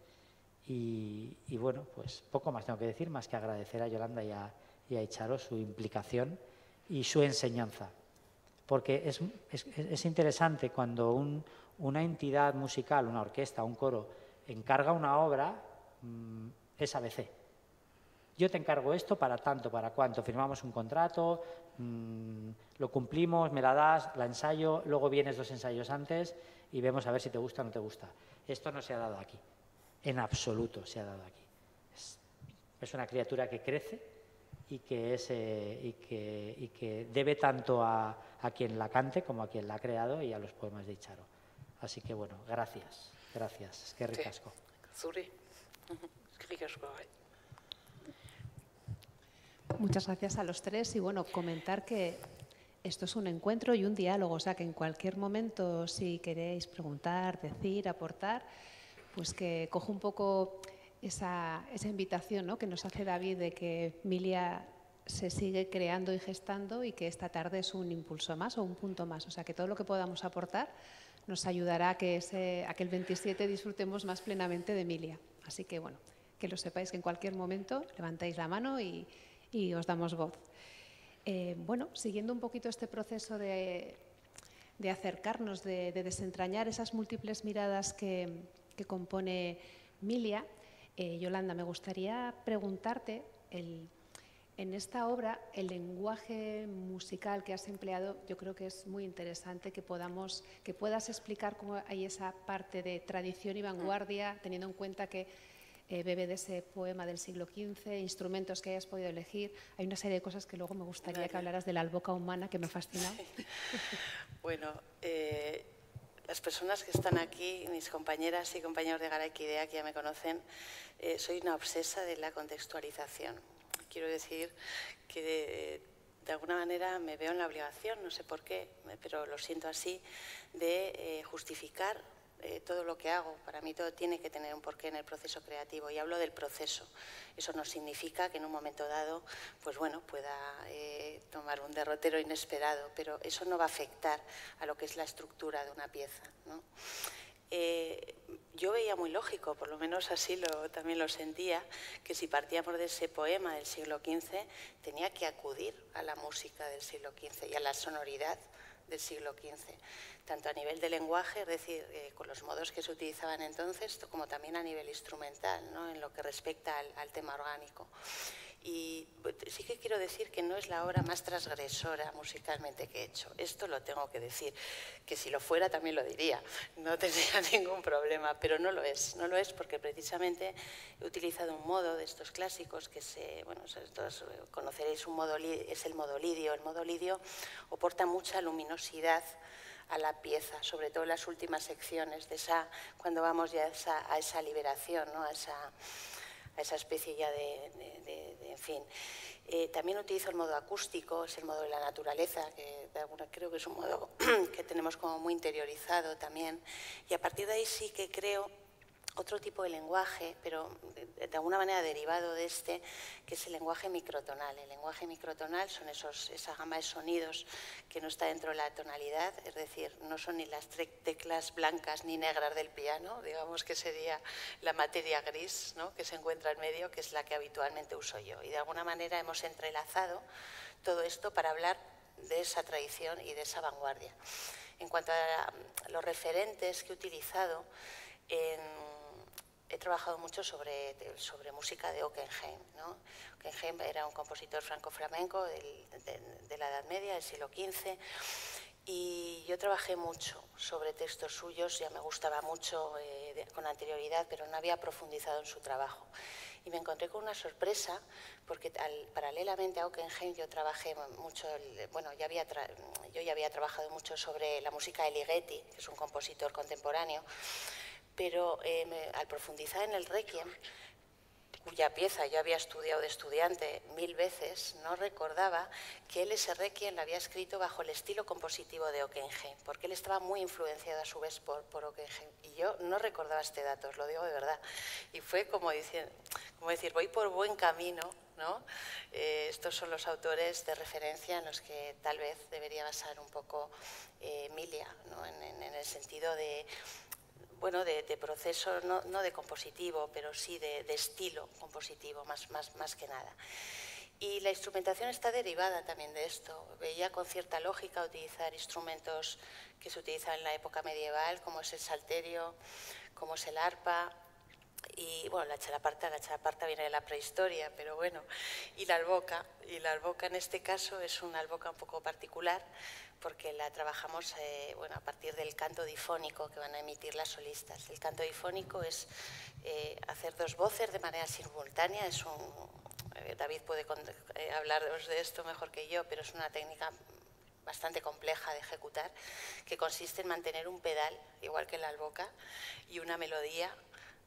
Speaker 3: Y bueno, pues poco más tengo que decir, más que agradecer a Yolanda y a Itxaro su implicación y su enseñanza. Porque es interesante cuando una entidad musical, una orquesta, un coro, encarga una obra, es ABC. Yo te encargo esto para tanto, para cuánto, firmamos un contrato, lo cumplimos, me la das, la ensayo, luego vienes 2 ensayos antes y vemos a ver si te gusta o no te gusta. Esto no se ha dado aquí. En absoluto se ha dado aquí. Es una criatura que crece y que debe tanto a quien la cante como a quien la ha creado y a los poemas de Itxaro. Así que bueno, gracias. Es que ricasco.
Speaker 2: Zuri.
Speaker 1: Muchas gracias a los tres y bueno, comentar que esto es un encuentro y un diálogo, o sea que en cualquier momento si queréis preguntar, decir, aportar, pues que cojo un poco esa invitación, ¿no?, que nos hace David de que Milia se sigue creando y gestando y que esta tarde es un impulso más o un punto más, o sea que todo lo que podamos aportar nos ayudará a que el 27 disfrutemos más plenamente de Milia. Así que bueno, que lo sepáis que en cualquier momento levantáis la mano y os damos voz. Bueno, siguiendo un poquito este proceso de acercarnos, de desentrañar esas múltiples miradas que compone Milia, Yolanda, me gustaría preguntarte, en esta obra, el lenguaje musical que has empleado, yo creo que es muy interesante que puedas explicar cómo hay esa parte de tradición y vanguardia, teniendo en cuenta que bebe de ese poema del siglo XV, instrumentos que hayas podido elegir. Hay una serie de cosas que luego me gustaría que hablaras de la alboca humana, que me ha fascinado.
Speaker 2: Sí. Bueno, las personas que están aquí, mis compañeras y compañeros de Garaikidea, que ya me conocen, soy una obsesa de la contextualización. Quiero decir que de alguna manera me veo en la obligación, no sé por qué, pero lo siento así, de justificar todo lo que hago. Para mí todo tiene que tener un porqué en el proceso creativo y hablo del proceso. Eso no significa que en un momento dado pues bueno, pueda tomar un derrotero inesperado, pero eso no va a afectar a lo que es la estructura de una pieza, ¿no? Yo veía muy lógico, por lo menos así también lo sentía, que si partíamos de ese poema del siglo XV tenía que acudir a la música del siglo XV y a la sonoridad del siglo XV, tanto a nivel de lenguaje, es decir, con los modos que se utilizaban entonces, como también a nivel instrumental, ¿no?, en lo que respecta al tema orgánico. Y sí que quiero decir que no es la obra más transgresora musicalmente que he hecho. Esto lo tengo que decir, que si lo fuera también lo diría, no tendría ningún problema, pero no lo es. No lo es porque precisamente he utilizado un modo de estos clásicos que bueno, todos conoceréis, es el modo lidio. El modo lidio aporta mucha luminosidad a la pieza, sobre todo en las últimas secciones, cuando vamos ya a esa liberación, ¿no?, a esa especie ya en fin. También utilizo el modo acústico, es el modo de la naturaleza, que creo que es un modo que tenemos como muy interiorizado también. Y a partir de ahí sí que creo otro tipo de lenguaje, pero de alguna manera derivado de este, que es el lenguaje microtonal. El lenguaje microtonal son esa gama de sonidos que no está dentro de la tonalidad, es decir, no son ni las teclas blancas ni negras del piano, digamos que sería la materia gris, ¿no?, que se encuentra en medio, que es la que habitualmente uso yo. Y de alguna manera hemos entrelazado todo esto para hablar de esa tradición y de esa vanguardia. En cuanto a los referentes que he utilizado, he trabajado mucho sobre música de Ockenheim, ¿no? Ockenheim era un compositor franco-flamenco de la Edad Media, del siglo XV, y yo trabajé mucho sobre textos suyos, ya me gustaba mucho con anterioridad, pero no había profundizado en su trabajo. Y me encontré con una sorpresa, porque paralelamente a Ockenheim yo trabajé mucho, bueno, yo ya había trabajado mucho sobre la música de Ligeti, que es un compositor contemporáneo, pero al profundizar en el Requiem, cuya pieza yo había estudiado de estudiante 1000 veces, no recordaba que él ese Requiem lo había escrito bajo el estilo compositivo de Ockenheim, porque él estaba muy influenciado a su vez por Ockenheim. Y yo no recordaba este dato, os lo digo de verdad. Y fue como decir, voy por buen camino, ¿no? Estos son los autores de referencia en los que tal vez debería basar un poco Milia, ¿no?, en el sentido de proceso, no de compositivo, pero sí de estilo compositivo, más que nada. Y la instrumentación está derivada también de esto. Veía con cierta lógica utilizar instrumentos que se utilizaban en la época medieval, como es el salterio, como es el arpa, y bueno, la chalaparta viene de la prehistoria, pero bueno, y la alboca en este caso es una alboca un poco particular, porque la trabajamos a partir del canto difónico que van a emitir las solistas. El canto difónico es hacer dos voces de manera simultánea. David puede hablaros de esto mejor que yo, pero es una técnica bastante compleja de ejecutar, que consiste en mantener un pedal, igual que en la alboca, y una melodía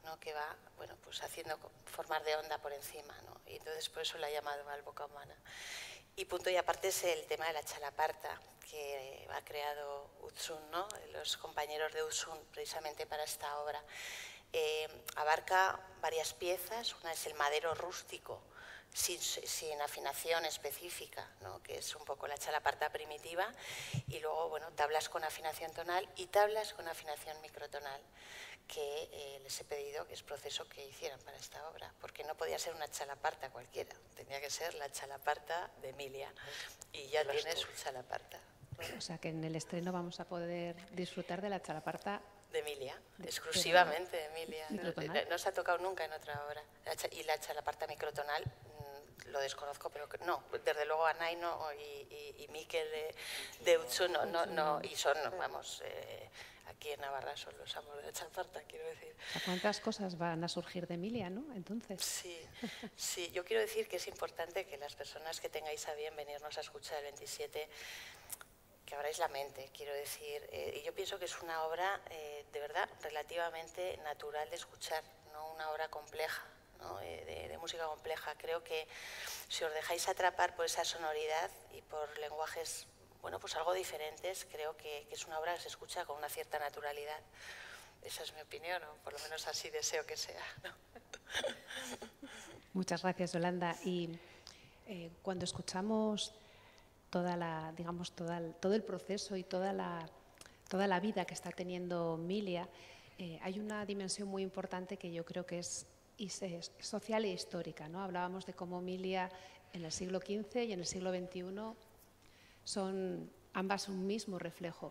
Speaker 2: ¿no? Que va, bueno, pues haciendo formar de onda por encima, ¿no? Y entonces por eso la he llamado Alboca Humana. Y punto y aparte es el tema de la chalaparta, que ha creado Utzun, ¿no? Los compañeros de Utzun precisamente para esta obra. Abarca varias piezas, una es el madero rústico, sin afinación específica, ¿no? Que es un poco la chalaparta primitiva, y luego, bueno, tablas con afinación tonal y tablas con afinación microtonal, que les he pedido que es proceso que hicieran para esta obra, porque no podía ser una chalaparta cualquiera, tenía que ser la chalaparta de Emilia, y ya tiene su chalaparta.
Speaker 1: O sea que en el estreno vamos a poder disfrutar de la chalaparta
Speaker 2: de Emilia, exclusivamente de Emilia. No se ha tocado nunca en otra obra. Y la chalaparta microtonal, lo desconozco, pero no, desde luego Anay y Miquel de Utzun no, y son, vamos, aquí en Navarra son los amos de la chalaparta, quiero decir.
Speaker 1: ¿Cuántas cosas van a surgir de Emilia, no? Entonces.
Speaker 2: Sí, yo quiero decir que es importante que las personas que tengáis a bien venirnos a escuchar el 27, que abráis la mente, quiero decir. Y yo pienso que es una obra, de verdad, relativamente natural de escuchar, no una obra compleja, ¿no? de música compleja. Creo que si os dejáis atrapar por esa sonoridad y por lenguajes, bueno, pues algo diferentes, creo que es una obra que se escucha con una cierta naturalidad. Esa es mi opinión, o por lo menos así deseo que sea, ¿no?
Speaker 1: Muchas gracias, Yolanda. Y cuando escuchamos todo el proceso y toda la vida que está teniendo Emilia, hay una dimensión muy importante que yo creo que es social e histórica, ¿no? Hablábamos de cómo Emilia en el siglo XV y en el siglo XXI son ambas un mismo reflejo.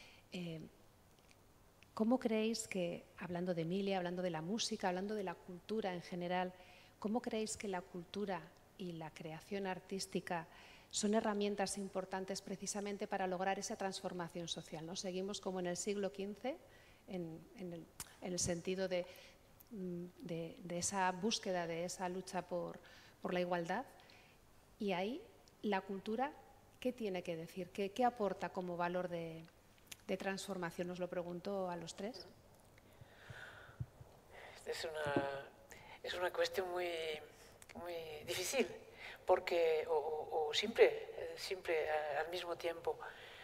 Speaker 1: ¿Cómo creéis que, hablando de Emilia, hablando de la música, hablando de la cultura en general, cómo creéis que la cultura y la creación artística son herramientas importantes precisamente para lograr esa transformación social, ¿no? Seguimos como en el siglo XV, en el sentido de esa búsqueda, de esa lucha por la igualdad, y ahí la cultura, ¿qué tiene que decir? ¿Qué aporta como valor de transformación? Os lo pregunto a los tres.
Speaker 4: Es una cuestión muy difícil, porque o simple al mismo tiempo,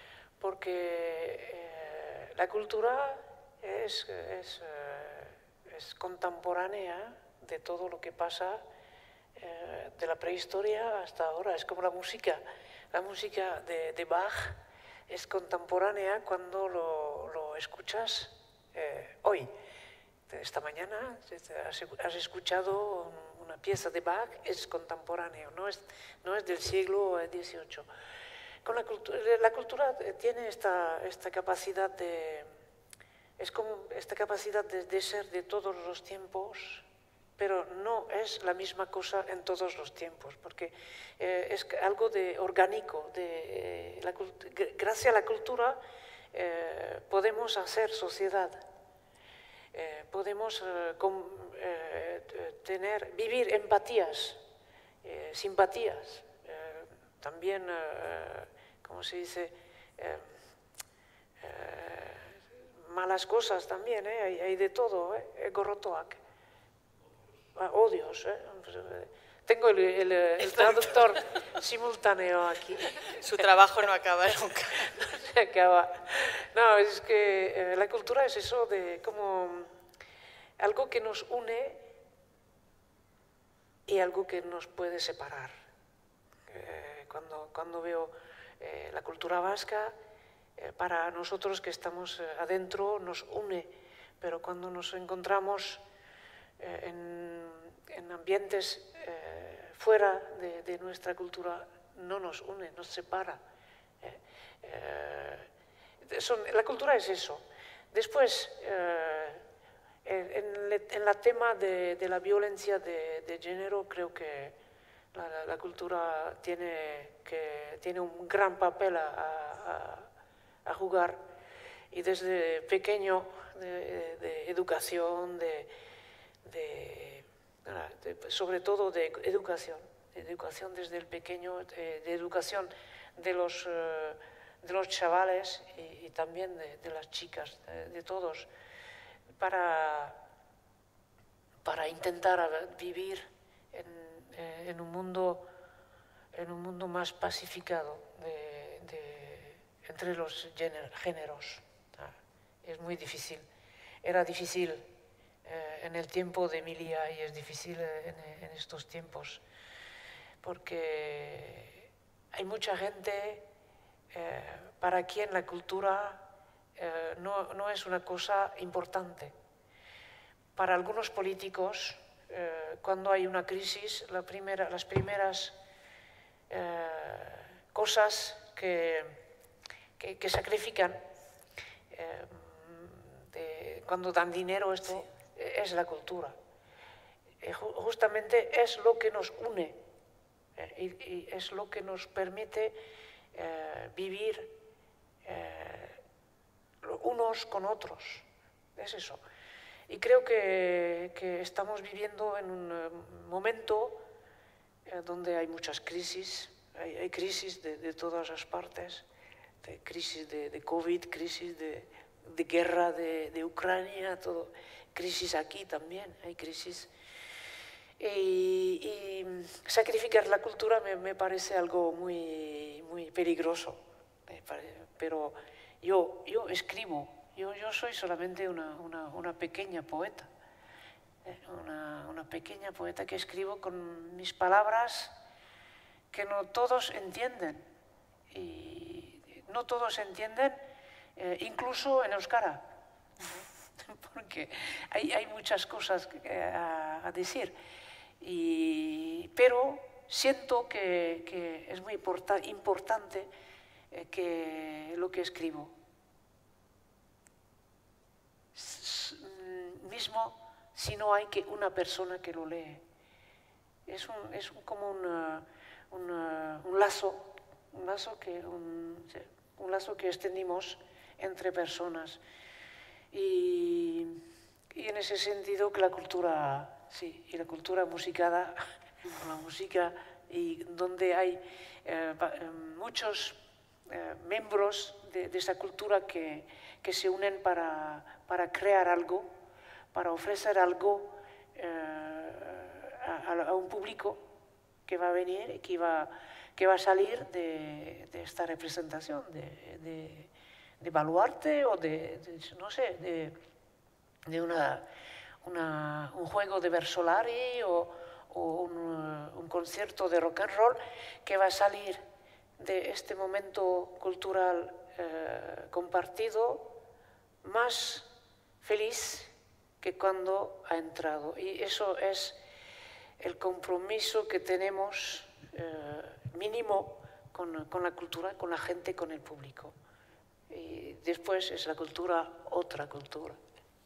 Speaker 4: porque la cultura es contemporánea de todo lo que pasa de la prehistoria hasta ahora. Es como la música de Bach es contemporánea cuando lo escuchas hoy. Esta mañana has escuchado una pieza de Bach, es contemporáneo, no es del siglo XVIII. Con la cultura tiene esta capacidad de ser de todos los tiempos, pero no es la misma cosa en todos los tiempos, porque es algo de orgánico. Gracias a la cultura podemos hacer sociedad. Podemos vivir empatías, simpatías, también, ¿cómo se dice? Malas cosas también, hay de todo, gorotoak, odios. Tengo el traductor simultáneo aquí.
Speaker 2: Su trabajo no acaba nunca.
Speaker 4: No se acaba. No, es que la cultura es eso de como algo que nos une y algo que nos puede separar. Cuando veo la cultura vasca, para nosotros que estamos adentro nos une, pero cuando nos encontramos en ambientes fuera de nuestra cultura, no nos une, nos separa. La cultura es eso. Después, en el tema de la violencia de género, creo que la cultura tiene un gran papel a jugar, y desde pequeño de educación, sobre todo de educación desde el pequeño, de educación de los chavales y también de las chicas, de todos, para para intentar vivir en un mundo más pacificado entre los géneros. Es muy difícil. Era difícil en el tiempo de Emilia y es difícil en estos tiempos, porque hay mucha gente para quien la cultura no es una cosa importante. Para algunos políticos, cuando hay una crisis, las primeras cosas que sacrifican cuando dan dinero, esto es la cultura. Justamente es lo que nos une y es lo que nos permite vivir unos con otros. Es eso. Y creo que estamos viviendo en un momento donde hay muchas crisis. Hay crisis de todas las partes, crisis de COVID, crisis de guerra de Ucrania, todo, crisis aquí también, hay crisis. Y sacrificar la cultura me parece algo muy peligroso. Pero yo escribo, yo soy solamente una pequeña poeta, una pequeña poeta que escribo con mis palabras que no todos entienden. Y no todos entienden, incluso en euskara, porque hay muchas cosas a decir. Pero siento que es muy importante que lo que escribo, mismo si no hay que una persona que lo lee, es como un lazo que extendimos entre personas. Y en ese sentido que la cultura, sí, y la cultura musicada, la música, y donde hay muchos miembros de esa cultura que se unen para crear algo, para ofrecer algo a un público que va a venir y que va a salir de esta representación, de Baluarte o no sé, de un juego de Versolari o un concierto de rock and roll que va a salir de este momento cultural compartido más feliz que cuando ha entrado. Y eso es el compromiso que tenemos mínimo con la cultura, con la gente, con el público. Y después es la cultura, otra cultura.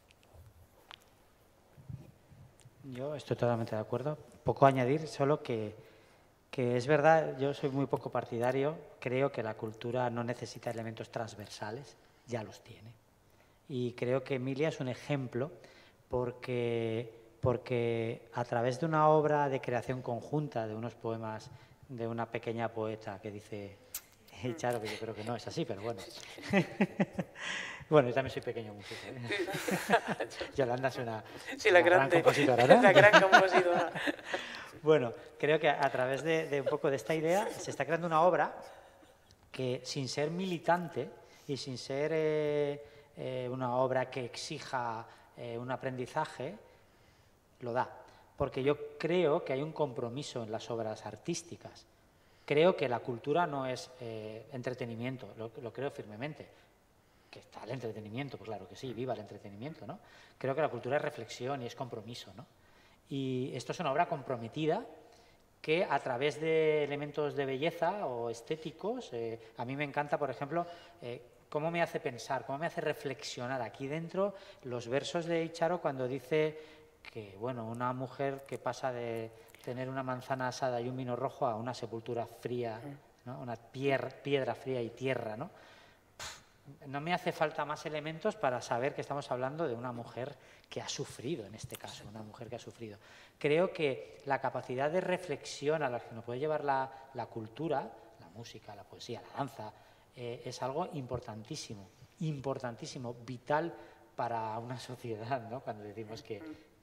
Speaker 3: Yo estoy totalmente de acuerdo. Poco añadir, solo que es verdad, yo soy muy poco partidario, creo que la cultura no necesita elementos transversales, ya los tiene. Y creo que Emilia es un ejemplo porque a través de una obra de creación conjunta, de unos poemas de una pequeña poeta que dice, Charo, que yo creo que no es así, pero bueno. Bueno, yo también soy pequeño músico. Yolanda es una gran compositora, ¿no?
Speaker 4: La gran compositora.
Speaker 3: Bueno, creo que a través de un poco de esta idea se está creando una obra que, sin ser militante y sin ser una obra que exija un aprendizaje, lo da. Porque yo creo que hay un compromiso en las obras artísticas. Creo que la cultura no es entretenimiento, lo creo firmemente. Que está el entretenimiento, pues claro que sí, viva el entretenimiento, ¿no? Creo que la cultura es reflexión y es compromiso, ¿no? Y esto es una obra comprometida que a través de elementos de belleza o estéticos, a mí me encanta, por ejemplo, cómo me hace pensar, cómo me hace reflexionar aquí dentro los versos de Icharo cuando dice que, bueno, una mujer que pasa de tener una manzana asada y un vino rojo a una sepultura fría, ¿no? Una piedra fría y tierra, ¿no? No me hace falta más elementos para saber que estamos hablando de una mujer que ha sufrido, en este caso, una mujer que ha sufrido. Creo que la capacidad de reflexión a la que nos puede llevar la cultura, la música, la poesía, la danza, es algo importantísimo, vital para una sociedad, ¿no? Cuando decimos que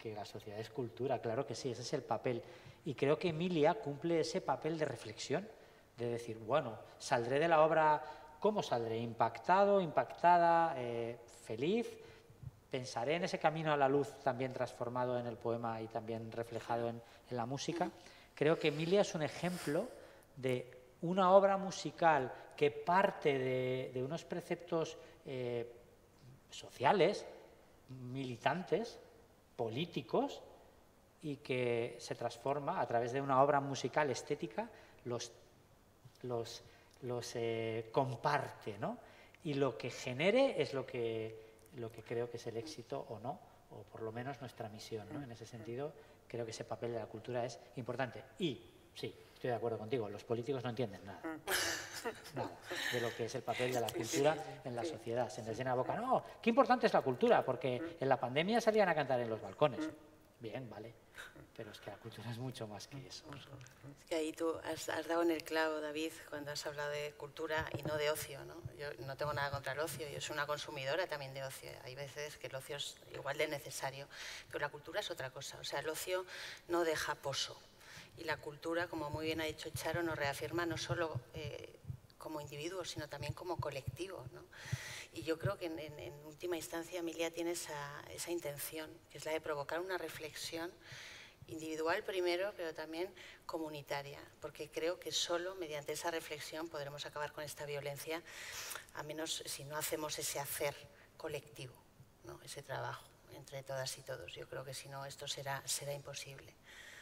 Speaker 3: que la sociedad es cultura, claro que sí, ese es el papel. Y creo que Emilia cumple ese papel de reflexión, de decir, bueno, saldré de la obra, ¿cómo saldré? Impactado, impactada, feliz. Pensaré en ese camino a la luz también transformado en el poema y también reflejado en la música. Creo que Emilia es un ejemplo de una obra musical que parte de unos preceptos sociales, militantes, políticos, y que se transforma a través de una obra musical estética, los comparte, ¿no? Y lo que genere es lo que creo que es el éxito o no, o por lo menos nuestra misión, ¿no? En ese sentido, creo que ese papel de la cultura es importante. Y, sí, estoy de acuerdo contigo, los políticos no entienden nada de lo que es el papel de la cultura en la sociedad. Se les llena la boca, no, qué importante es la cultura, porque en la pandemia salían a cantar en los balcones. Bien, vale, pero es que la cultura es mucho más que eso.
Speaker 2: Es que ahí tú has dado en el clavo, David, cuando has hablado de cultura y no de ocio, ¿no? Yo no tengo nada contra el ocio, yo soy una consumidora también de ocio. Hay veces que el ocio es igual de necesario, pero la cultura es otra cosa. O sea, el ocio no deja pozo. Y la cultura, como muy bien ha dicho Charo, nos reafirma no solo como individuos, sino también como colectivo, ¿no? Y yo creo que en última instancia Emilia tiene esa intención, que es la de provocar una reflexión individual primero, pero también comunitaria, porque creo que solo mediante esa reflexión podremos acabar con esta violencia, a menos si no hacemos ese hacer colectivo, ¿no? Ese trabajo entre todas y todos. Yo creo que si no esto será imposible.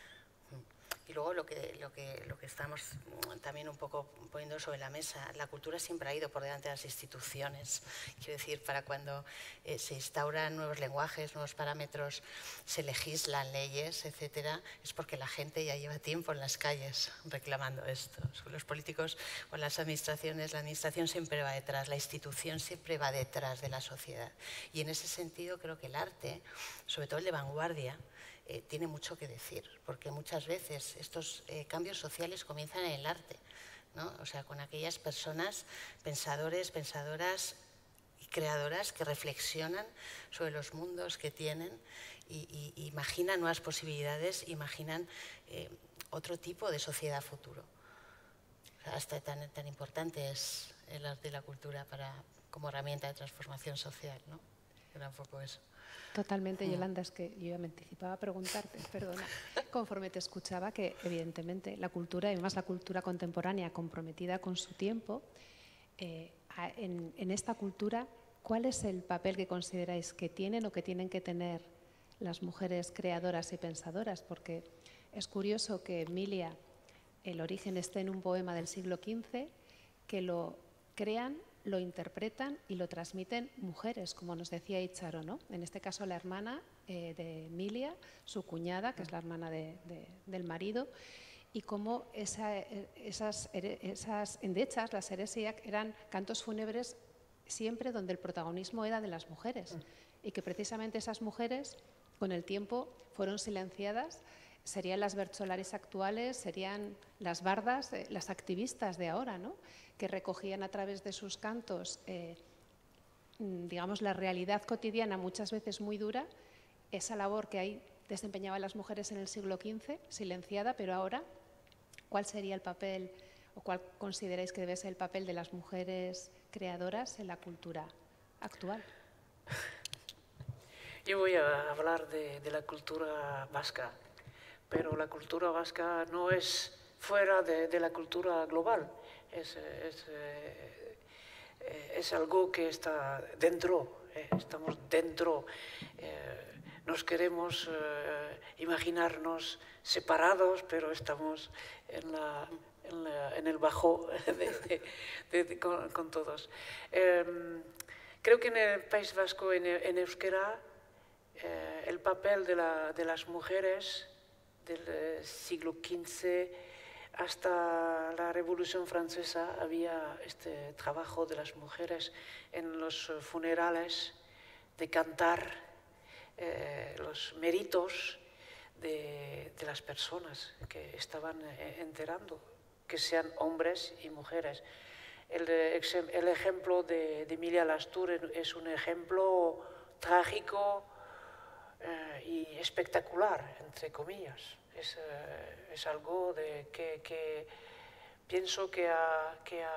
Speaker 2: Y luego lo que estamos también un poco poniendo sobre la mesa, la cultura siempre ha ido por delante de las instituciones. Quiero decir, para cuando se instauran nuevos lenguajes, nuevos parámetros, se legislan leyes, etcétera, es porque la gente ya lleva tiempo en las calles reclamando esto. Los políticos o las administraciones, la administración siempre va detrás, la institución siempre va detrás de la sociedad. Y en ese sentido creo que el arte, sobre todo el de vanguardia, tiene mucho que decir, porque muchas veces estos cambios sociales comienzan en el arte, ¿no? O sea, con aquellas personas, pensadores, pensadoras y creadoras que reflexionan sobre los mundos que tienen y imaginan nuevas posibilidades, imaginan otro tipo de sociedad futuro. O sea, hasta tan importante es el arte y la cultura como herramienta de transformación social, ¿no? Era un poco eso.
Speaker 1: Totalmente, Yolanda, es que yo ya me anticipaba a preguntarte, perdona, conforme te escuchaba, que evidentemente la cultura, y más la cultura contemporánea comprometida con su tiempo, en esta cultura, ¿cuál es el papel que consideráis que tienen o que tienen que tener las mujeres creadoras y pensadoras? Porque es curioso que Emilia, el origen esté en un poema del siglo XV, que lo crean, lo interpretan y lo transmiten mujeres, como nos decía Icharo, ¿no? En este caso la hermana de Emilia, su cuñada, que es la hermana del marido, y cómo esas endechas, las heresias, eran cantos fúnebres siempre donde el protagonismo era de las mujeres, y que precisamente esas mujeres con el tiempo fueron silenciadas. Serían las bercholaris actuales, serían las bardas, las activistas de ahora, ¿no? Que recogían a través de sus cantos, digamos, la realidad cotidiana, muchas veces muy dura, esa labor que ahí desempeñaban las mujeres en el siglo XV, silenciada, pero ahora, ¿cuál sería el papel o cuál consideráis que debe ser el papel de las mujeres creadoras en la cultura actual?
Speaker 4: Yo voy a hablar de la cultura vasca, pero la cultura vasca no es fuera de la cultura global, es algo que está dentro, estamos dentro, nos queremos imaginarnos separados, pero estamos en el bajo con todos. Creo que en el País Vasco, en euskera, el papel de las mujeres del siglo XV hasta la Revolución Francesa había este trabajo de las mujeres en los funerales de cantar los méritos de las personas que estaban enterrando, que sean hombres y mujeres. El ejemplo de Emilia Lastur es un ejemplo trágico, y espectacular, entre comillas. Es algo que pienso que ha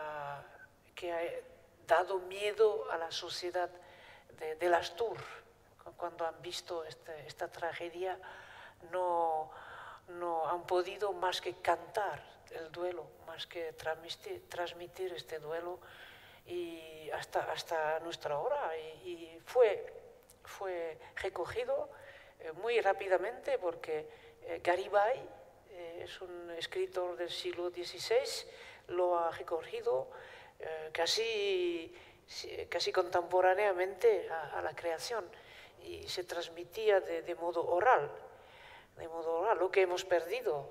Speaker 4: dado miedo a la sociedad del Astur. Cuando han visto esta tragedia, no han podido más que cantar el duelo, más que transmitir este duelo, y hasta nuestra hora. Y fue recogido muy rápidamente porque Garibay es un escritor del siglo XVI, lo ha recogido casi contemporáneamente a la creación, y se transmitía de modo oral, lo que hemos perdido.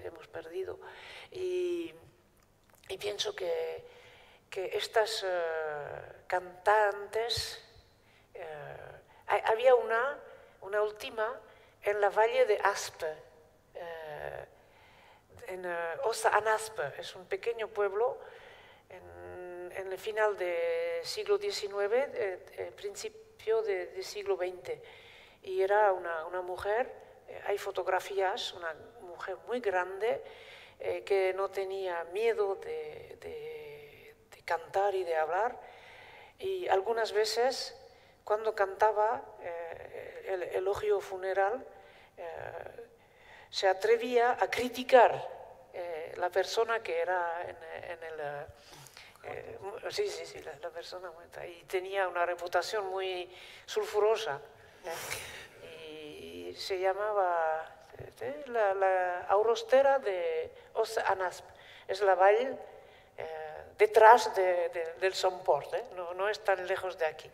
Speaker 4: Y pienso que estas cantantes, había una última en la valle de Aspe, en Ossa an Aspe, es un pequeño pueblo en el final del siglo XIX, principio del siglo XX, y era una mujer, hay fotografías, una mujer muy grande, que no tenía miedo de cantar y de hablar, y algunas veces cuando cantaba el elogio funeral, se atrevía a criticar la persona que era la persona muerta, y tenía una reputación muy sulfurosa, y se llamaba la Aurostera de Ossa an Aspe. Es la valle detrás del Somport, no es tan lejos de aquí.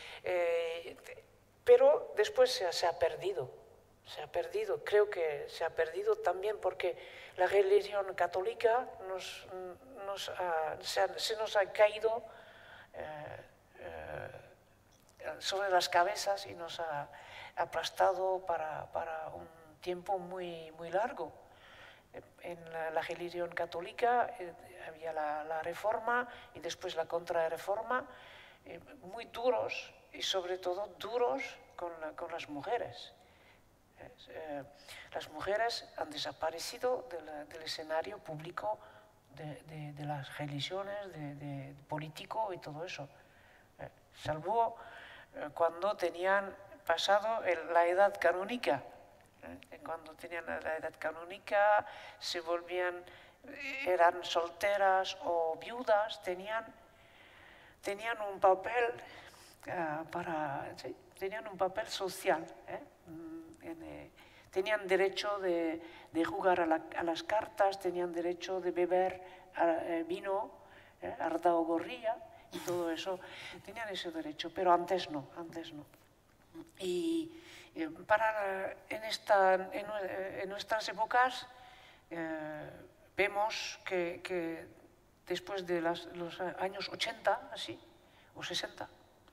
Speaker 4: Pero después se ha perdido. Creo que se ha perdido también porque la religión católica se nos ha caído sobre las cabezas y nos ha aplastado para un tiempo muy, muy largo. En la religión católica había la Reforma y después la Contrarreforma, muy duros, y sobre todo duros con las mujeres. Las mujeres han desaparecido del escenario público de las religiones, de político y todo eso, salvo cuando tenían pasado la edad canónica. Cuando tenían la edad canónica, se volvían, eran solteras o viudas, tenían un papel tenían un papel social. Tenían derecho de jugar a las cartas, tenían derecho de beber vino, ardao gorría y todo eso. Tenían ese derecho, pero antes no. Y en nuestras épocas vemos que después de los años 80, así, o 60,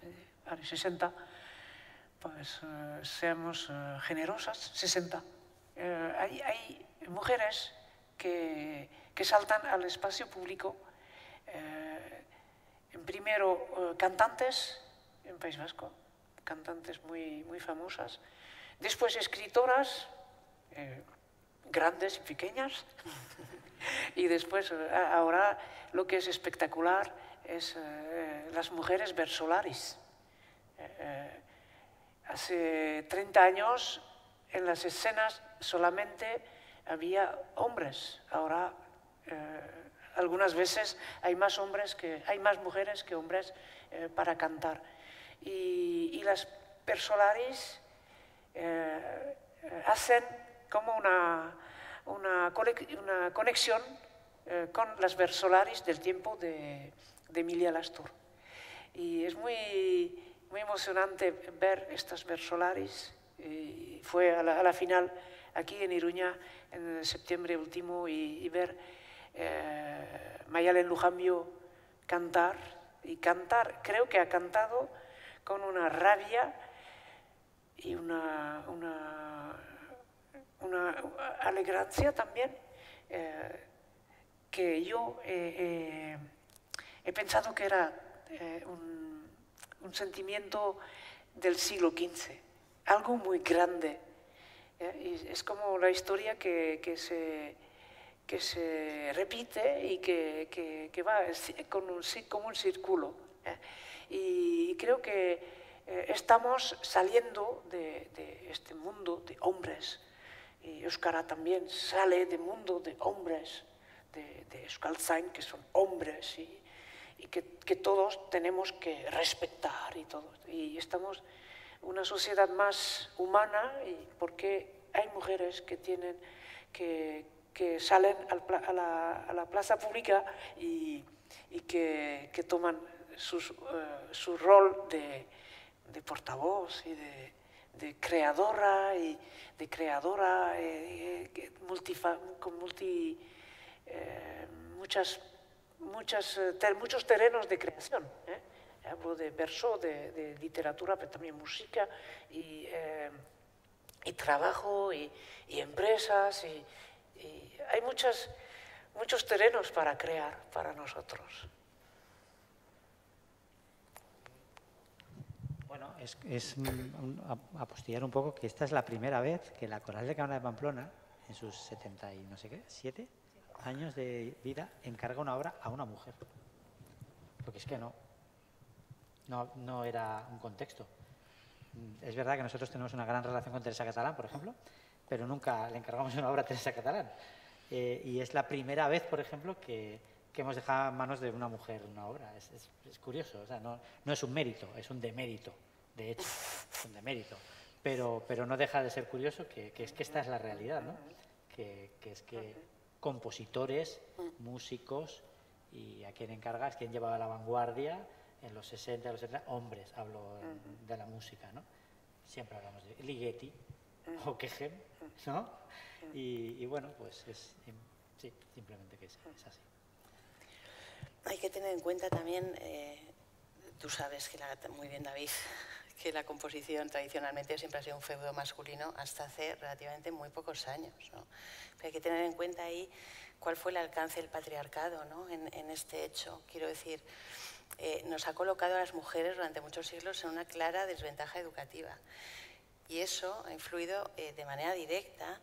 Speaker 4: pues seamos generosas, 60. Hay mujeres que saltan al espacio público, primero cantantes en País Vasco, cantantes muy, muy famosas, después escritoras, grandes y pequeñas, y después ahora lo que es espectacular es las mujeres versolaris. Hace 30 años en las escenas solamente había hombres, ahora algunas veces hay más mujeres que hombres para cantar. Y las versolaris hacen como una conexión con las versolaris del tiempo de Emilia Lastur. Y es muy, muy emocionante ver estas versolaris. Fue a la final aquí en Iruña en septiembre último y ver Mayalen Lujambio cantar. Creo que ha cantado con una rabia y una alegrancia también, que yo he pensado que era un sentimiento del siglo XV, algo muy grande. Y es como la historia que se repite y que va como un círculo. Y creo que estamos saliendo de este mundo de hombres. Y Euskara también sale del mundo de hombres, de Euskaltzain, que son hombres, y que todos tenemos que respetar y todo. Y estamos una sociedad más humana, y porque hay mujeres que salen a la plaza pública y que toman su rol de portavoz y de creadora con muchos terrenos de creación. Hablo de verso, de literatura, pero también música y trabajo y empresas y hay muchos terrenos para crear para nosotros.
Speaker 3: Bueno, es apostillar un poco que esta es la primera vez que la Coral de Cámara de Pamplona, en sus 70 y no sé qué, 7 años de vida, encarga una obra a una mujer. Porque es que no era un contexto. Es verdad que nosotros tenemos una gran relación con Teresa Catalán, por ejemplo, pero nunca le encargamos una obra a Teresa Catalán. Y es la primera vez, por ejemplo, que hemos dejado en manos de una mujer una obra. Es curioso, o sea, no es un mérito, es un demérito, de hecho, es un demérito. Pero no deja de ser curioso que es que esta es la realidad, ¿no? Que es que compositores, músicos, y a quien encargas, quien llevaba la vanguardia en los 60, los 70, hombres, hablo de la música, ¿no? Siempre hablamos de Ligeti o Kegem, ¿no? Y bueno, pues sí, simplemente que es así.
Speaker 2: Hay que tener en cuenta también, tú sabes que muy bien, David, que la composición tradicionalmente siempre ha sido un feudo masculino hasta hace relativamente muy pocos años, ¿no? Pero hay que tener en cuenta ahí cuál fue el alcance del patriarcado, ¿no? en este hecho. Quiero decir, nos ha colocado a las mujeres durante muchos siglos en una clara desventaja educativa. Y eso ha influido de manera directa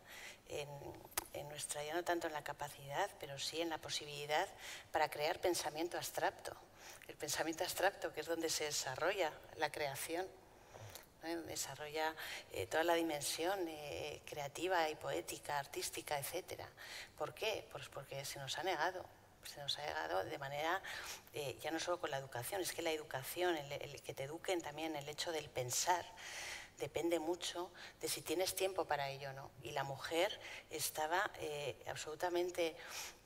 Speaker 2: en nuestra, ya no tanto en la capacidad, pero sí en la posibilidad para crear pensamiento abstracto. El pensamiento abstracto, que es donde se desarrolla la creación, ¿no? Desarrolla toda la dimensión creativa y poética, artística, etc. ¿Por qué? Pues porque se nos ha negado de manera, ya no solo con la educación, es que la educación, el que te eduquen también, el hecho del pensar, depende mucho de si tienes tiempo para ello o no. Y la mujer estaba absolutamente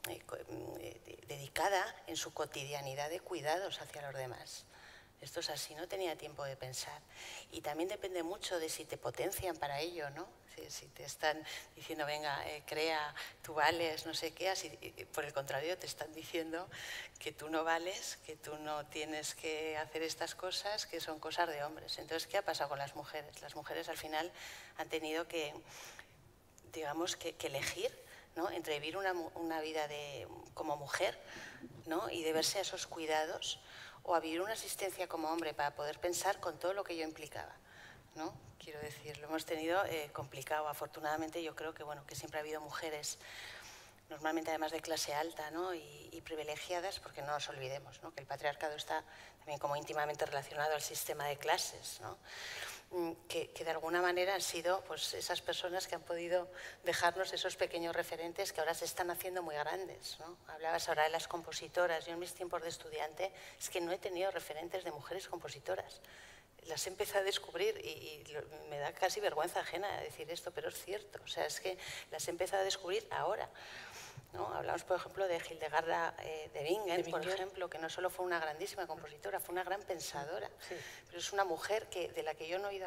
Speaker 2: dedicada en su cotidianidad de cuidados hacia los demás. Esto es así, no tenía tiempo de pensar. Y también depende mucho de si te potencian para ello, ¿no? Si te están diciendo, venga, crea, tú vales, no sé qué, así, por el contrario te están diciendo que tú no vales, que tú no tienes que hacer estas cosas, que son cosas de hombres. Entonces, ¿qué ha pasado con las mujeres? Las mujeres al final han tenido que, digamos, que elegir, ¿no? Entre vivir una vida como mujer, ¿no? Y deberse a esos cuidados, o a vivir una existencia como hombre para poder pensar con todo lo que ello implicaba, ¿no? Quiero decir, lo hemos tenido complicado. Afortunadamente yo creo que, bueno, que siempre ha habido mujeres, normalmente además de clase alta, ¿no? y privilegiadas, porque no nos olvidemos, ¿no? Que el patriarcado está también como íntimamente relacionado al sistema de clases, ¿no? Que de alguna manera han sido pues, esas personas que han podido dejarnos esos pequeños referentes que ahora se están haciendo muy grandes, ¿no? Hablabas ahora de las compositoras. Yo en mis tiempos de estudiante es que no he tenido referentes de mujeres compositoras. Las he empezado a descubrir y me da casi vergüenza ajena decir esto, pero es cierto. O sea, es que las he empezado a descubrir ahora, ¿no? Hablamos, por ejemplo, de Hildegarda de Bingen, por ejemplo, que no solo fue una grandísima compositora, fue una gran pensadora. Sí. Pero es una mujer de la que yo no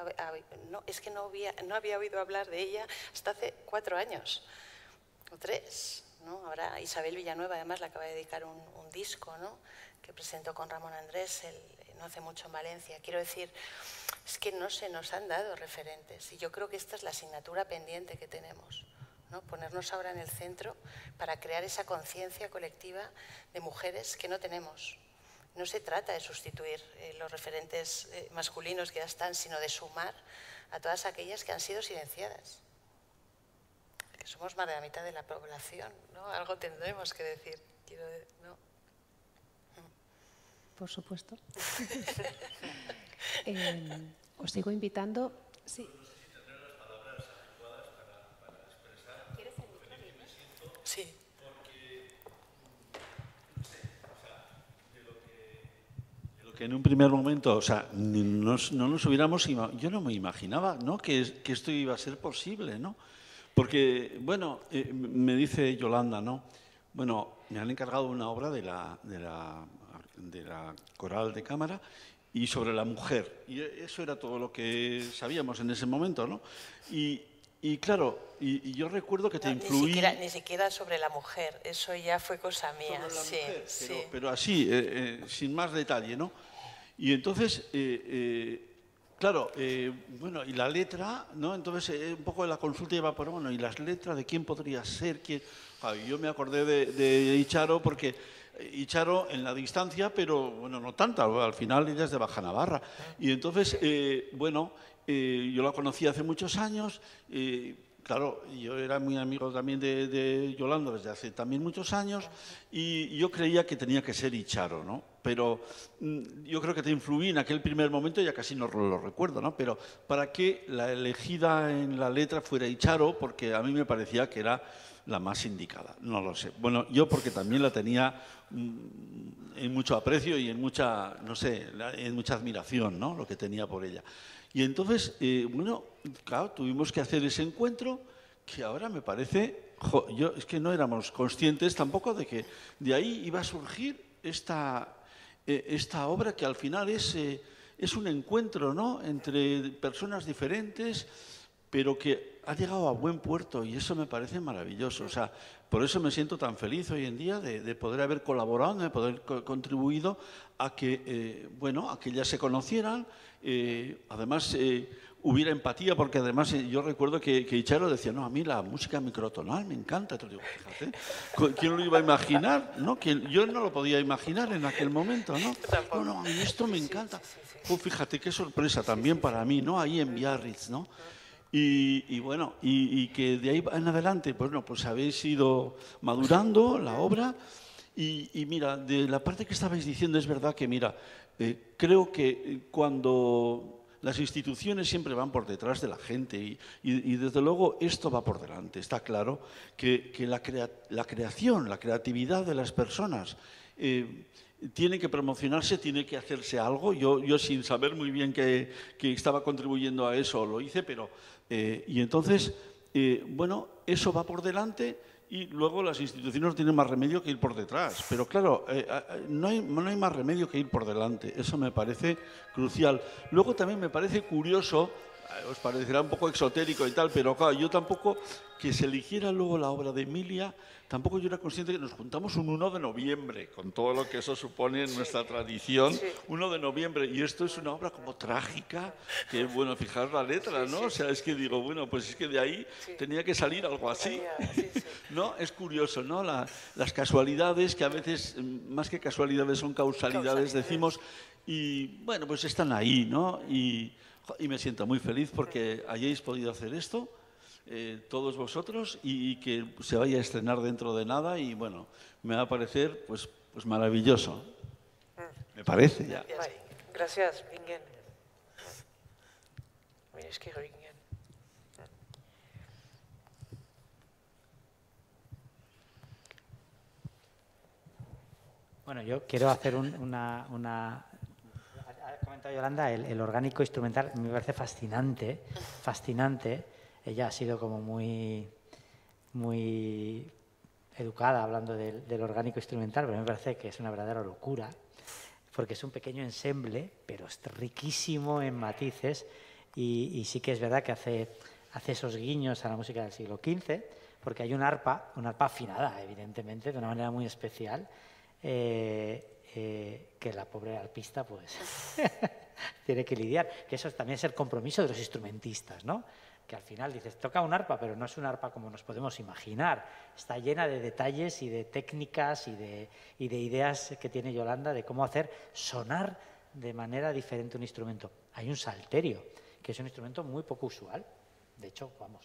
Speaker 2: había oído hablar de ella hasta hace 4 años, o 3. ¿No? Ahora Isabel Villanueva, además, le acaba de dedicar un disco, ¿no? Que presentó con Ramón Andrés no hace mucho en Valencia. Quiero decir, es que no se nos han dado referentes. Y yo creo que esta es la asignatura pendiente que tenemos, ¿no? Ponernos ahora en el centro para crear esa conciencia colectiva de mujeres que no tenemos. No se trata de sustituir los referentes masculinos que ya están, sino de sumar a todas aquellas que han sido silenciadas. Que somos más de la mitad de la población, ¿no? Algo tendremos que decir, ¿no?
Speaker 1: Por supuesto. Os sigo invitando. Sí. ¿Quieres el micro?
Speaker 2: Sí.
Speaker 5: Que en un primer momento, o sea, no nos hubiéramos, yo no me imaginaba, ¿no?, que esto iba a ser posible, ¿no? Porque, bueno, me dice Yolanda, ¿no? Bueno, me han encargado una obra de la Coral de Cámara y sobre la mujer. Y eso era todo lo que sabíamos en ese momento, ¿no? Y claro, y yo recuerdo que te influí...
Speaker 2: Ni siquiera sobre la mujer, eso ya fue cosa mía.
Speaker 5: Sobre la
Speaker 2: sí,
Speaker 5: mujer,
Speaker 2: sí.
Speaker 5: Pero así, sin más detalle, ¿no? Y entonces, claro, bueno, y la letra, ¿no? Entonces, un poco de la consulta iba por, bueno, ¿y las letras de quién podría ser? ¿Quién? Yo me acordé de Icharo porque Icharo en la distancia, pero bueno, no tanta, al final ella es de Baja Navarra. Y entonces, bueno, yo la conocí hace muchos años. Claro, yo era muy amigo también de Yolanda desde hace también muchos años y yo creía que tenía que ser Icharo, ¿no? Pero yo creo que te influí en aquel primer momento, ya casi no lo recuerdo, ¿no? Pero para que la elegida en la letra fuera Icharo, porque a mí me parecía que era la más indicada, no lo sé. Bueno, yo porque también la tenía en mucho aprecio y en mucha, no sé, en mucha admiración, ¿no? Lo que tenía por ella. Y entonces, bueno, claro, tuvimos que hacer ese encuentro que ahora me parece, es que no éramos conscientes tampoco de que de ahí iba a surgir esta obra que al final es un encuentro, ¿no?, entre personas diferentes, pero que ha llegado a buen puerto y eso me parece maravilloso. O sea, por eso me siento tan feliz hoy en día de poder haber colaborado, de poder contribuido a que, bueno, a que ellas se conocieran. Además, hubiera empatía, porque además yo recuerdo que Icharo decía, no, a mí la música microtonal me encanta. Entonces digo, fíjate, ¿quién lo iba a imaginar? ¿No? Yo no lo podía imaginar en aquel momento, ¿no? No, a mí esto me encanta. Pues fíjate, qué sorpresa también para mí, ¿no? Ahí en Biarritz, ¿no? Y bueno, y que de ahí en adelante, pues, no, pues habéis ido madurando la obra. Y mira, de la parte que estabais diciendo, es verdad que, mira, creo que cuando las instituciones siempre van por detrás de la gente y desde luego esto va por delante. Está claro que la creación, la creatividad de las personas tiene que promocionarse, tiene que hacerse algo. Yo sin saber muy bien que estaba contribuyendo a eso lo hice, pero... y entonces, bueno, eso va por delante y luego las instituciones no tienen más remedio que ir por detrás. Pero claro, no hay más remedio que ir por delante. Eso me parece crucial. Luego también me parece curioso, os parecerá un poco exotérico y tal, pero claro, yo tampoco, que se eligiera luego la obra de Emilia, tampoco yo era consciente que nos juntamos un 1 de noviembre, con todo lo que eso supone en nuestra tradición, 1 de noviembre, y esto es una obra como trágica, que bueno, fijaros la letra, ¿no? O sea, es que digo, bueno, pues es que de ahí tenía que salir algo así, ¿no? Es curioso, ¿no? Las casualidades, que a veces, más que casualidades, son causalidades, decimos, y bueno, pues están ahí, ¿no? Y me siento muy feliz porque hayáis podido hacer esto, todos vosotros, y que se vaya a estrenar dentro de nada y bueno, me va a parecer pues maravilloso. Me parece ya.
Speaker 4: Gracias, Bingen. Es que Bingen.
Speaker 3: Bueno, yo quiero hacer una ha comentado Yolanda, el orgánico instrumental me parece fascinante, fascinante. Ella ha sido como muy educada hablando del orgánico instrumental, pero me parece que es una verdadera locura, porque es un pequeño ensemble, pero es riquísimo en matices y sí que es verdad que hace esos guiños a la música del siglo XV, porque hay un arpa afinada, evidentemente, de una manera muy especial, que la pobre arpista pues tiene que lidiar, que eso también es el compromiso de los instrumentistas, ¿no? Que al final dices, toca un arpa, pero no es un arpa como nos podemos imaginar, está llena de detalles y de técnicas y de ideas que tiene Yolanda de cómo hacer sonar de manera diferente un instrumento. Hay un salterio que es un instrumento muy poco usual. De hecho, vamos,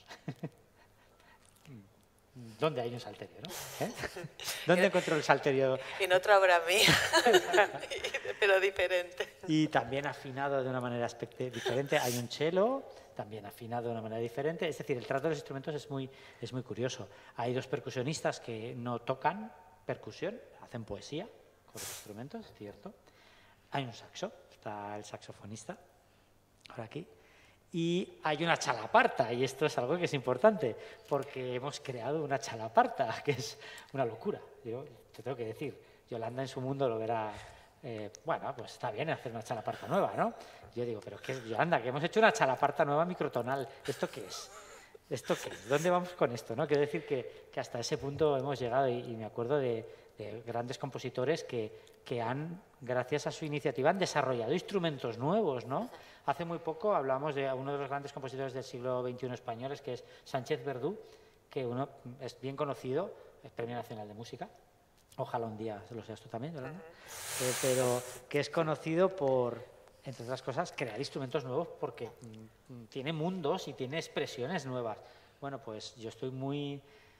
Speaker 3: ¿dónde hay un salterio, no? ¿Dónde encuentro el salterio?
Speaker 2: En otra obra mía, pero diferente.
Speaker 3: Y también afinado de una manera diferente. Hay un cello, también afinado de una manera diferente. Es decir, el trato de los instrumentos es muy curioso. Hay dos percusionistas que no tocan percusión, hacen poesía con los instrumentos, es cierto. Hay un saxo, está el saxofonista, ahora aquí. Y hay una chalaparta, y esto es algo que es importante, porque hemos creado una chalaparta, que es una locura. Yo te tengo que decir, Yolanda en su mundo lo verá, bueno, pues está bien hacer una chalaparta nueva, ¿no? Yo digo, pero ¿qué es, Yolanda? Que hemos hecho una chalaparta nueva microtonal. ¿Esto qué es? ¿Esto qué es? ¿Dónde vamos con esto? ¿No? Quiero decir que hasta ese punto hemos llegado, y me acuerdo de grandes compositores que han, gracias a su iniciativa, han desarrollado instrumentos nuevos, ¿no? Hace muy poco hablamos de uno de los grandes compositores del siglo XXI españoles, que es Sánchez Verdú, que uno es bien conocido, es Premio Nacional de Música. Ojalá un día lo seas tú también, Yolanda. Pero que es conocido por, entre otras cosas, crear instrumentos nuevos porque tiene mundos y tiene expresiones nuevas. Bueno, pues yo estoy muy,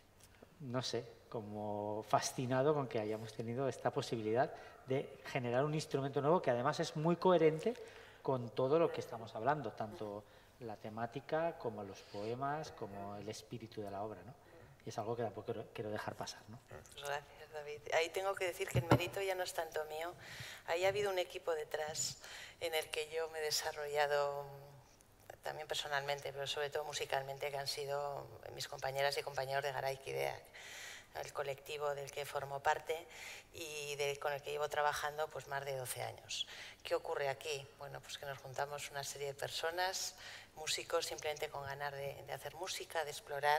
Speaker 3: no sé, como fascinado con que hayamos tenido esta posibilidad de generar un instrumento nuevo que además es muy coherente con todo lo que estamos hablando, tanto la temática como los poemas, como el espíritu de la obra, ¿no? Y es algo que tampoco quiero dejar pasar, ¿no?
Speaker 2: Gracias, David. Ahí tengo que decir que el mérito ya no es tanto mío. Ahí ha habido un equipo detrás en el que yo me he desarrollado también personalmente, pero sobre todo musicalmente, que han sido mis compañeras y compañeros de Garaikideak, el colectivo del que formo parte y con el que llevo trabajando pues más de 12 años. ¿Qué ocurre aquí? Bueno, pues que nos juntamos una serie de personas, músicos simplemente con ganas de hacer música, de explorar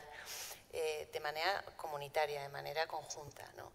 Speaker 2: de manera comunitaria, de manera conjunta, ¿no?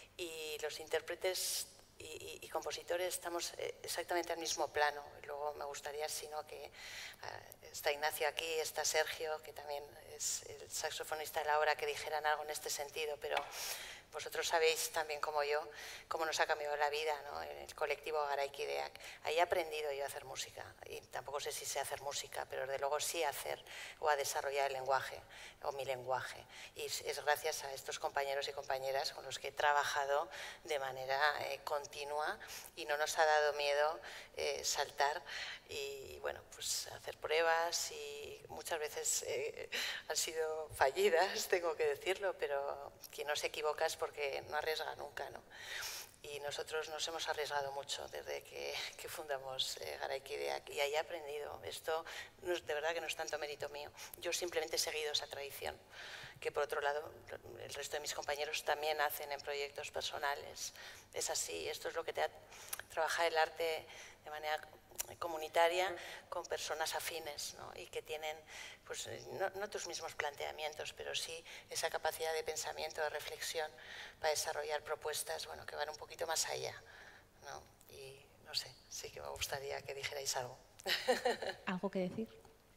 Speaker 2: Y los intérpretes y compositores estamos exactamente al mismo plano. Y luego me gustaría, sino que está Ignacio aquí, está Sergio, que también es el saxofonista de la obra, que dijeran algo en este sentido, pero vosotros sabéis también como yo cómo nos ha cambiado la vida, ¿no? El colectivo Garaikideak. Ahí he aprendido yo a hacer música y tampoco sé si sé hacer música, pero desde luego sí hacer o a desarrollar el lenguaje o mi lenguaje. Y es gracias a estos compañeros y compañeras con los que he trabajado de manera continua y no nos ha dado miedo saltar y bueno, pues hacer pruebas y muchas veces han sido fallidas, tengo que decirlo, pero quien no se equivoca es porque no arriesga nunca, ¿no? Y nosotros nos hemos arriesgado mucho desde que fundamos Garaikideak y ahí he aprendido. Esto de verdad que no es tanto mérito mío. Yo simplemente he seguido esa tradición, que por otro lado el resto de mis compañeros también hacen en proyectos personales. Es así, esto es lo que te da trabajar el arte de manera comunitaria con personas afines, ¿no? Y que tienen pues, no tus mismos planteamientos, pero sí esa capacidad de pensamiento, de reflexión para desarrollar propuestas bueno, que van un poquito más allá, ¿no? Y no sé, sí que me gustaría que dijerais algo.
Speaker 1: ¿Algo que decir?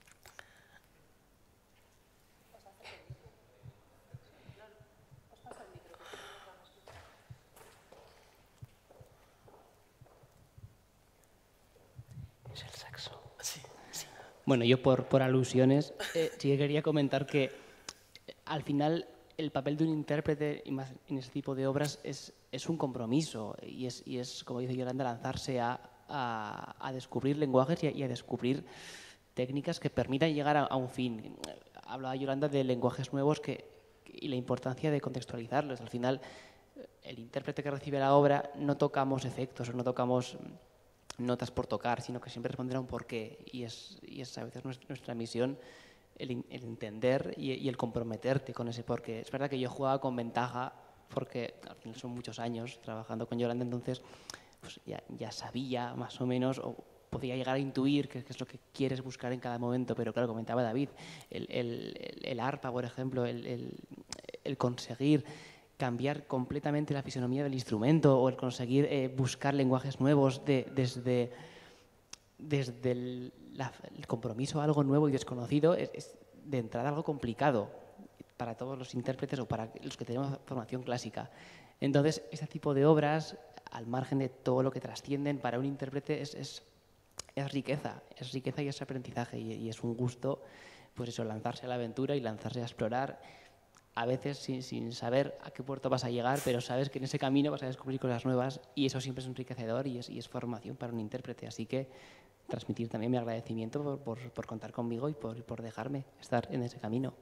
Speaker 2: Es el saxo. Sí, sí.
Speaker 6: Bueno, yo por alusiones sí que quería comentar que al final el papel de un intérprete y más en este tipo de obras es un compromiso y es, como dice Yolanda, lanzarse a descubrir lenguajes y a descubrir técnicas que permitan llegar a un fin. Hablaba Yolanda de lenguajes nuevos y la importancia de contextualizarlos. Al final, el intérprete que recibe la obra no tocamos efectos o no tocamos notas por tocar, sino que siempre responderá un porqué y es a veces nuestra misión el entender y el comprometerte con ese porqué. Es verdad que yo jugaba con ventaja porque al final son muchos años trabajando con Yolanda, entonces pues ya sabía más o menos o podía llegar a intuir qué es lo que quieres buscar en cada momento, pero claro, comentaba David, el arpa, por ejemplo, el conseguir cambiar completamente la fisonomía del instrumento o el conseguir buscar lenguajes nuevos desde el compromiso a algo nuevo y desconocido es de entrada algo complicado para todos los intérpretes o para los que tenemos formación clásica. Entonces, este tipo de obras, al margen de todo lo que trascienden, para un intérprete es es riqueza y es aprendizaje y es un gusto, pues eso, lanzarse a la aventura y lanzarse a explorar, a veces sin saber a qué puerto vas a llegar, pero sabes que en ese camino vas a descubrir cosas nuevas y eso siempre es enriquecedor y es formación para un intérprete. Así que transmitir también mi agradecimiento por contar conmigo y por dejarme estar en ese camino.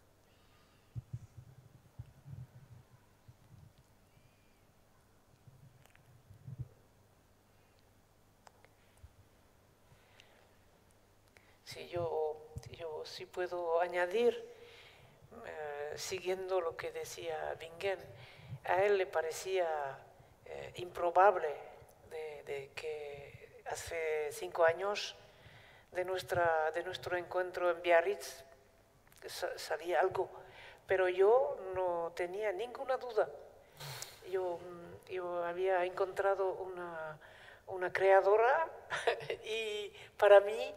Speaker 4: Sí, yo sí puedo añadir, siguiendo lo que decía Bingen, a él le parecía improbable de que hace 5 años de nuestro encuentro en Biarritz salía algo, pero yo no tenía ninguna duda. Yo había encontrado una creadora y para mí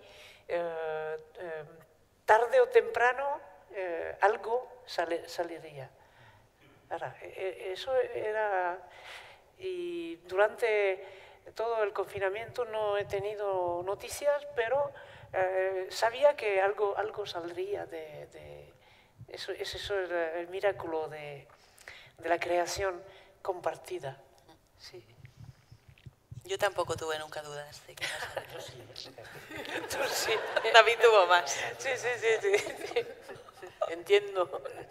Speaker 4: tarde o temprano algo saliría. Ahora, eso era, y durante todo el confinamiento no he tenido noticias, pero sabía que algo saldría de eso. Es el milagro de la creación compartida. Sí.
Speaker 2: Yo tampoco tuve nunca dudas de que iba a salir.
Speaker 4: Tú sí.
Speaker 2: David tuvo más.
Speaker 4: Sí. Entiendo.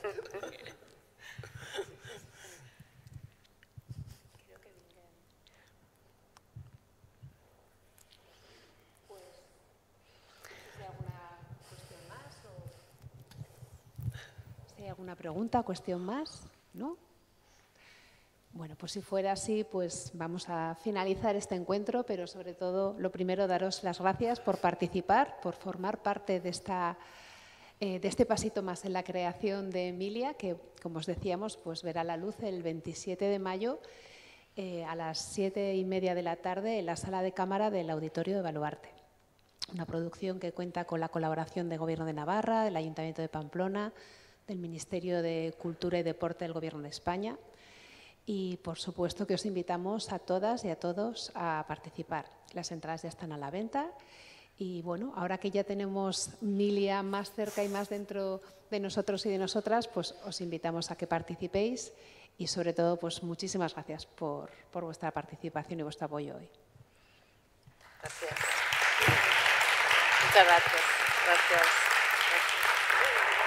Speaker 1: Si hay alguna pregunta, cuestión más, ¿no? Bueno, pues si fuera así, pues vamos a finalizar este encuentro, pero sobre todo, lo primero, daros las gracias por participar, por formar parte de este pasito más en la creación de Emilia, que, como os decíamos, pues verá la luz el 27 de mayo a las 7:30 de la tarde en la sala de cámara del Auditorio de Baluarte. Una producción que cuenta con la colaboración del Gobierno de Navarra, del Ayuntamiento de Pamplona, del Ministerio de Cultura y Deporte del Gobierno de España. Y, por supuesto, que os invitamos a todas y a todos a participar. Las entradas ya están a la venta. Y, bueno, ahora que ya tenemos Emilia más cerca y más dentro de nosotros y de nosotras, pues os invitamos a que participéis y, sobre todo, pues muchísimas gracias por vuestra participación y vuestro apoyo hoy.
Speaker 2: Gracias. Muchas gracias. Gracias.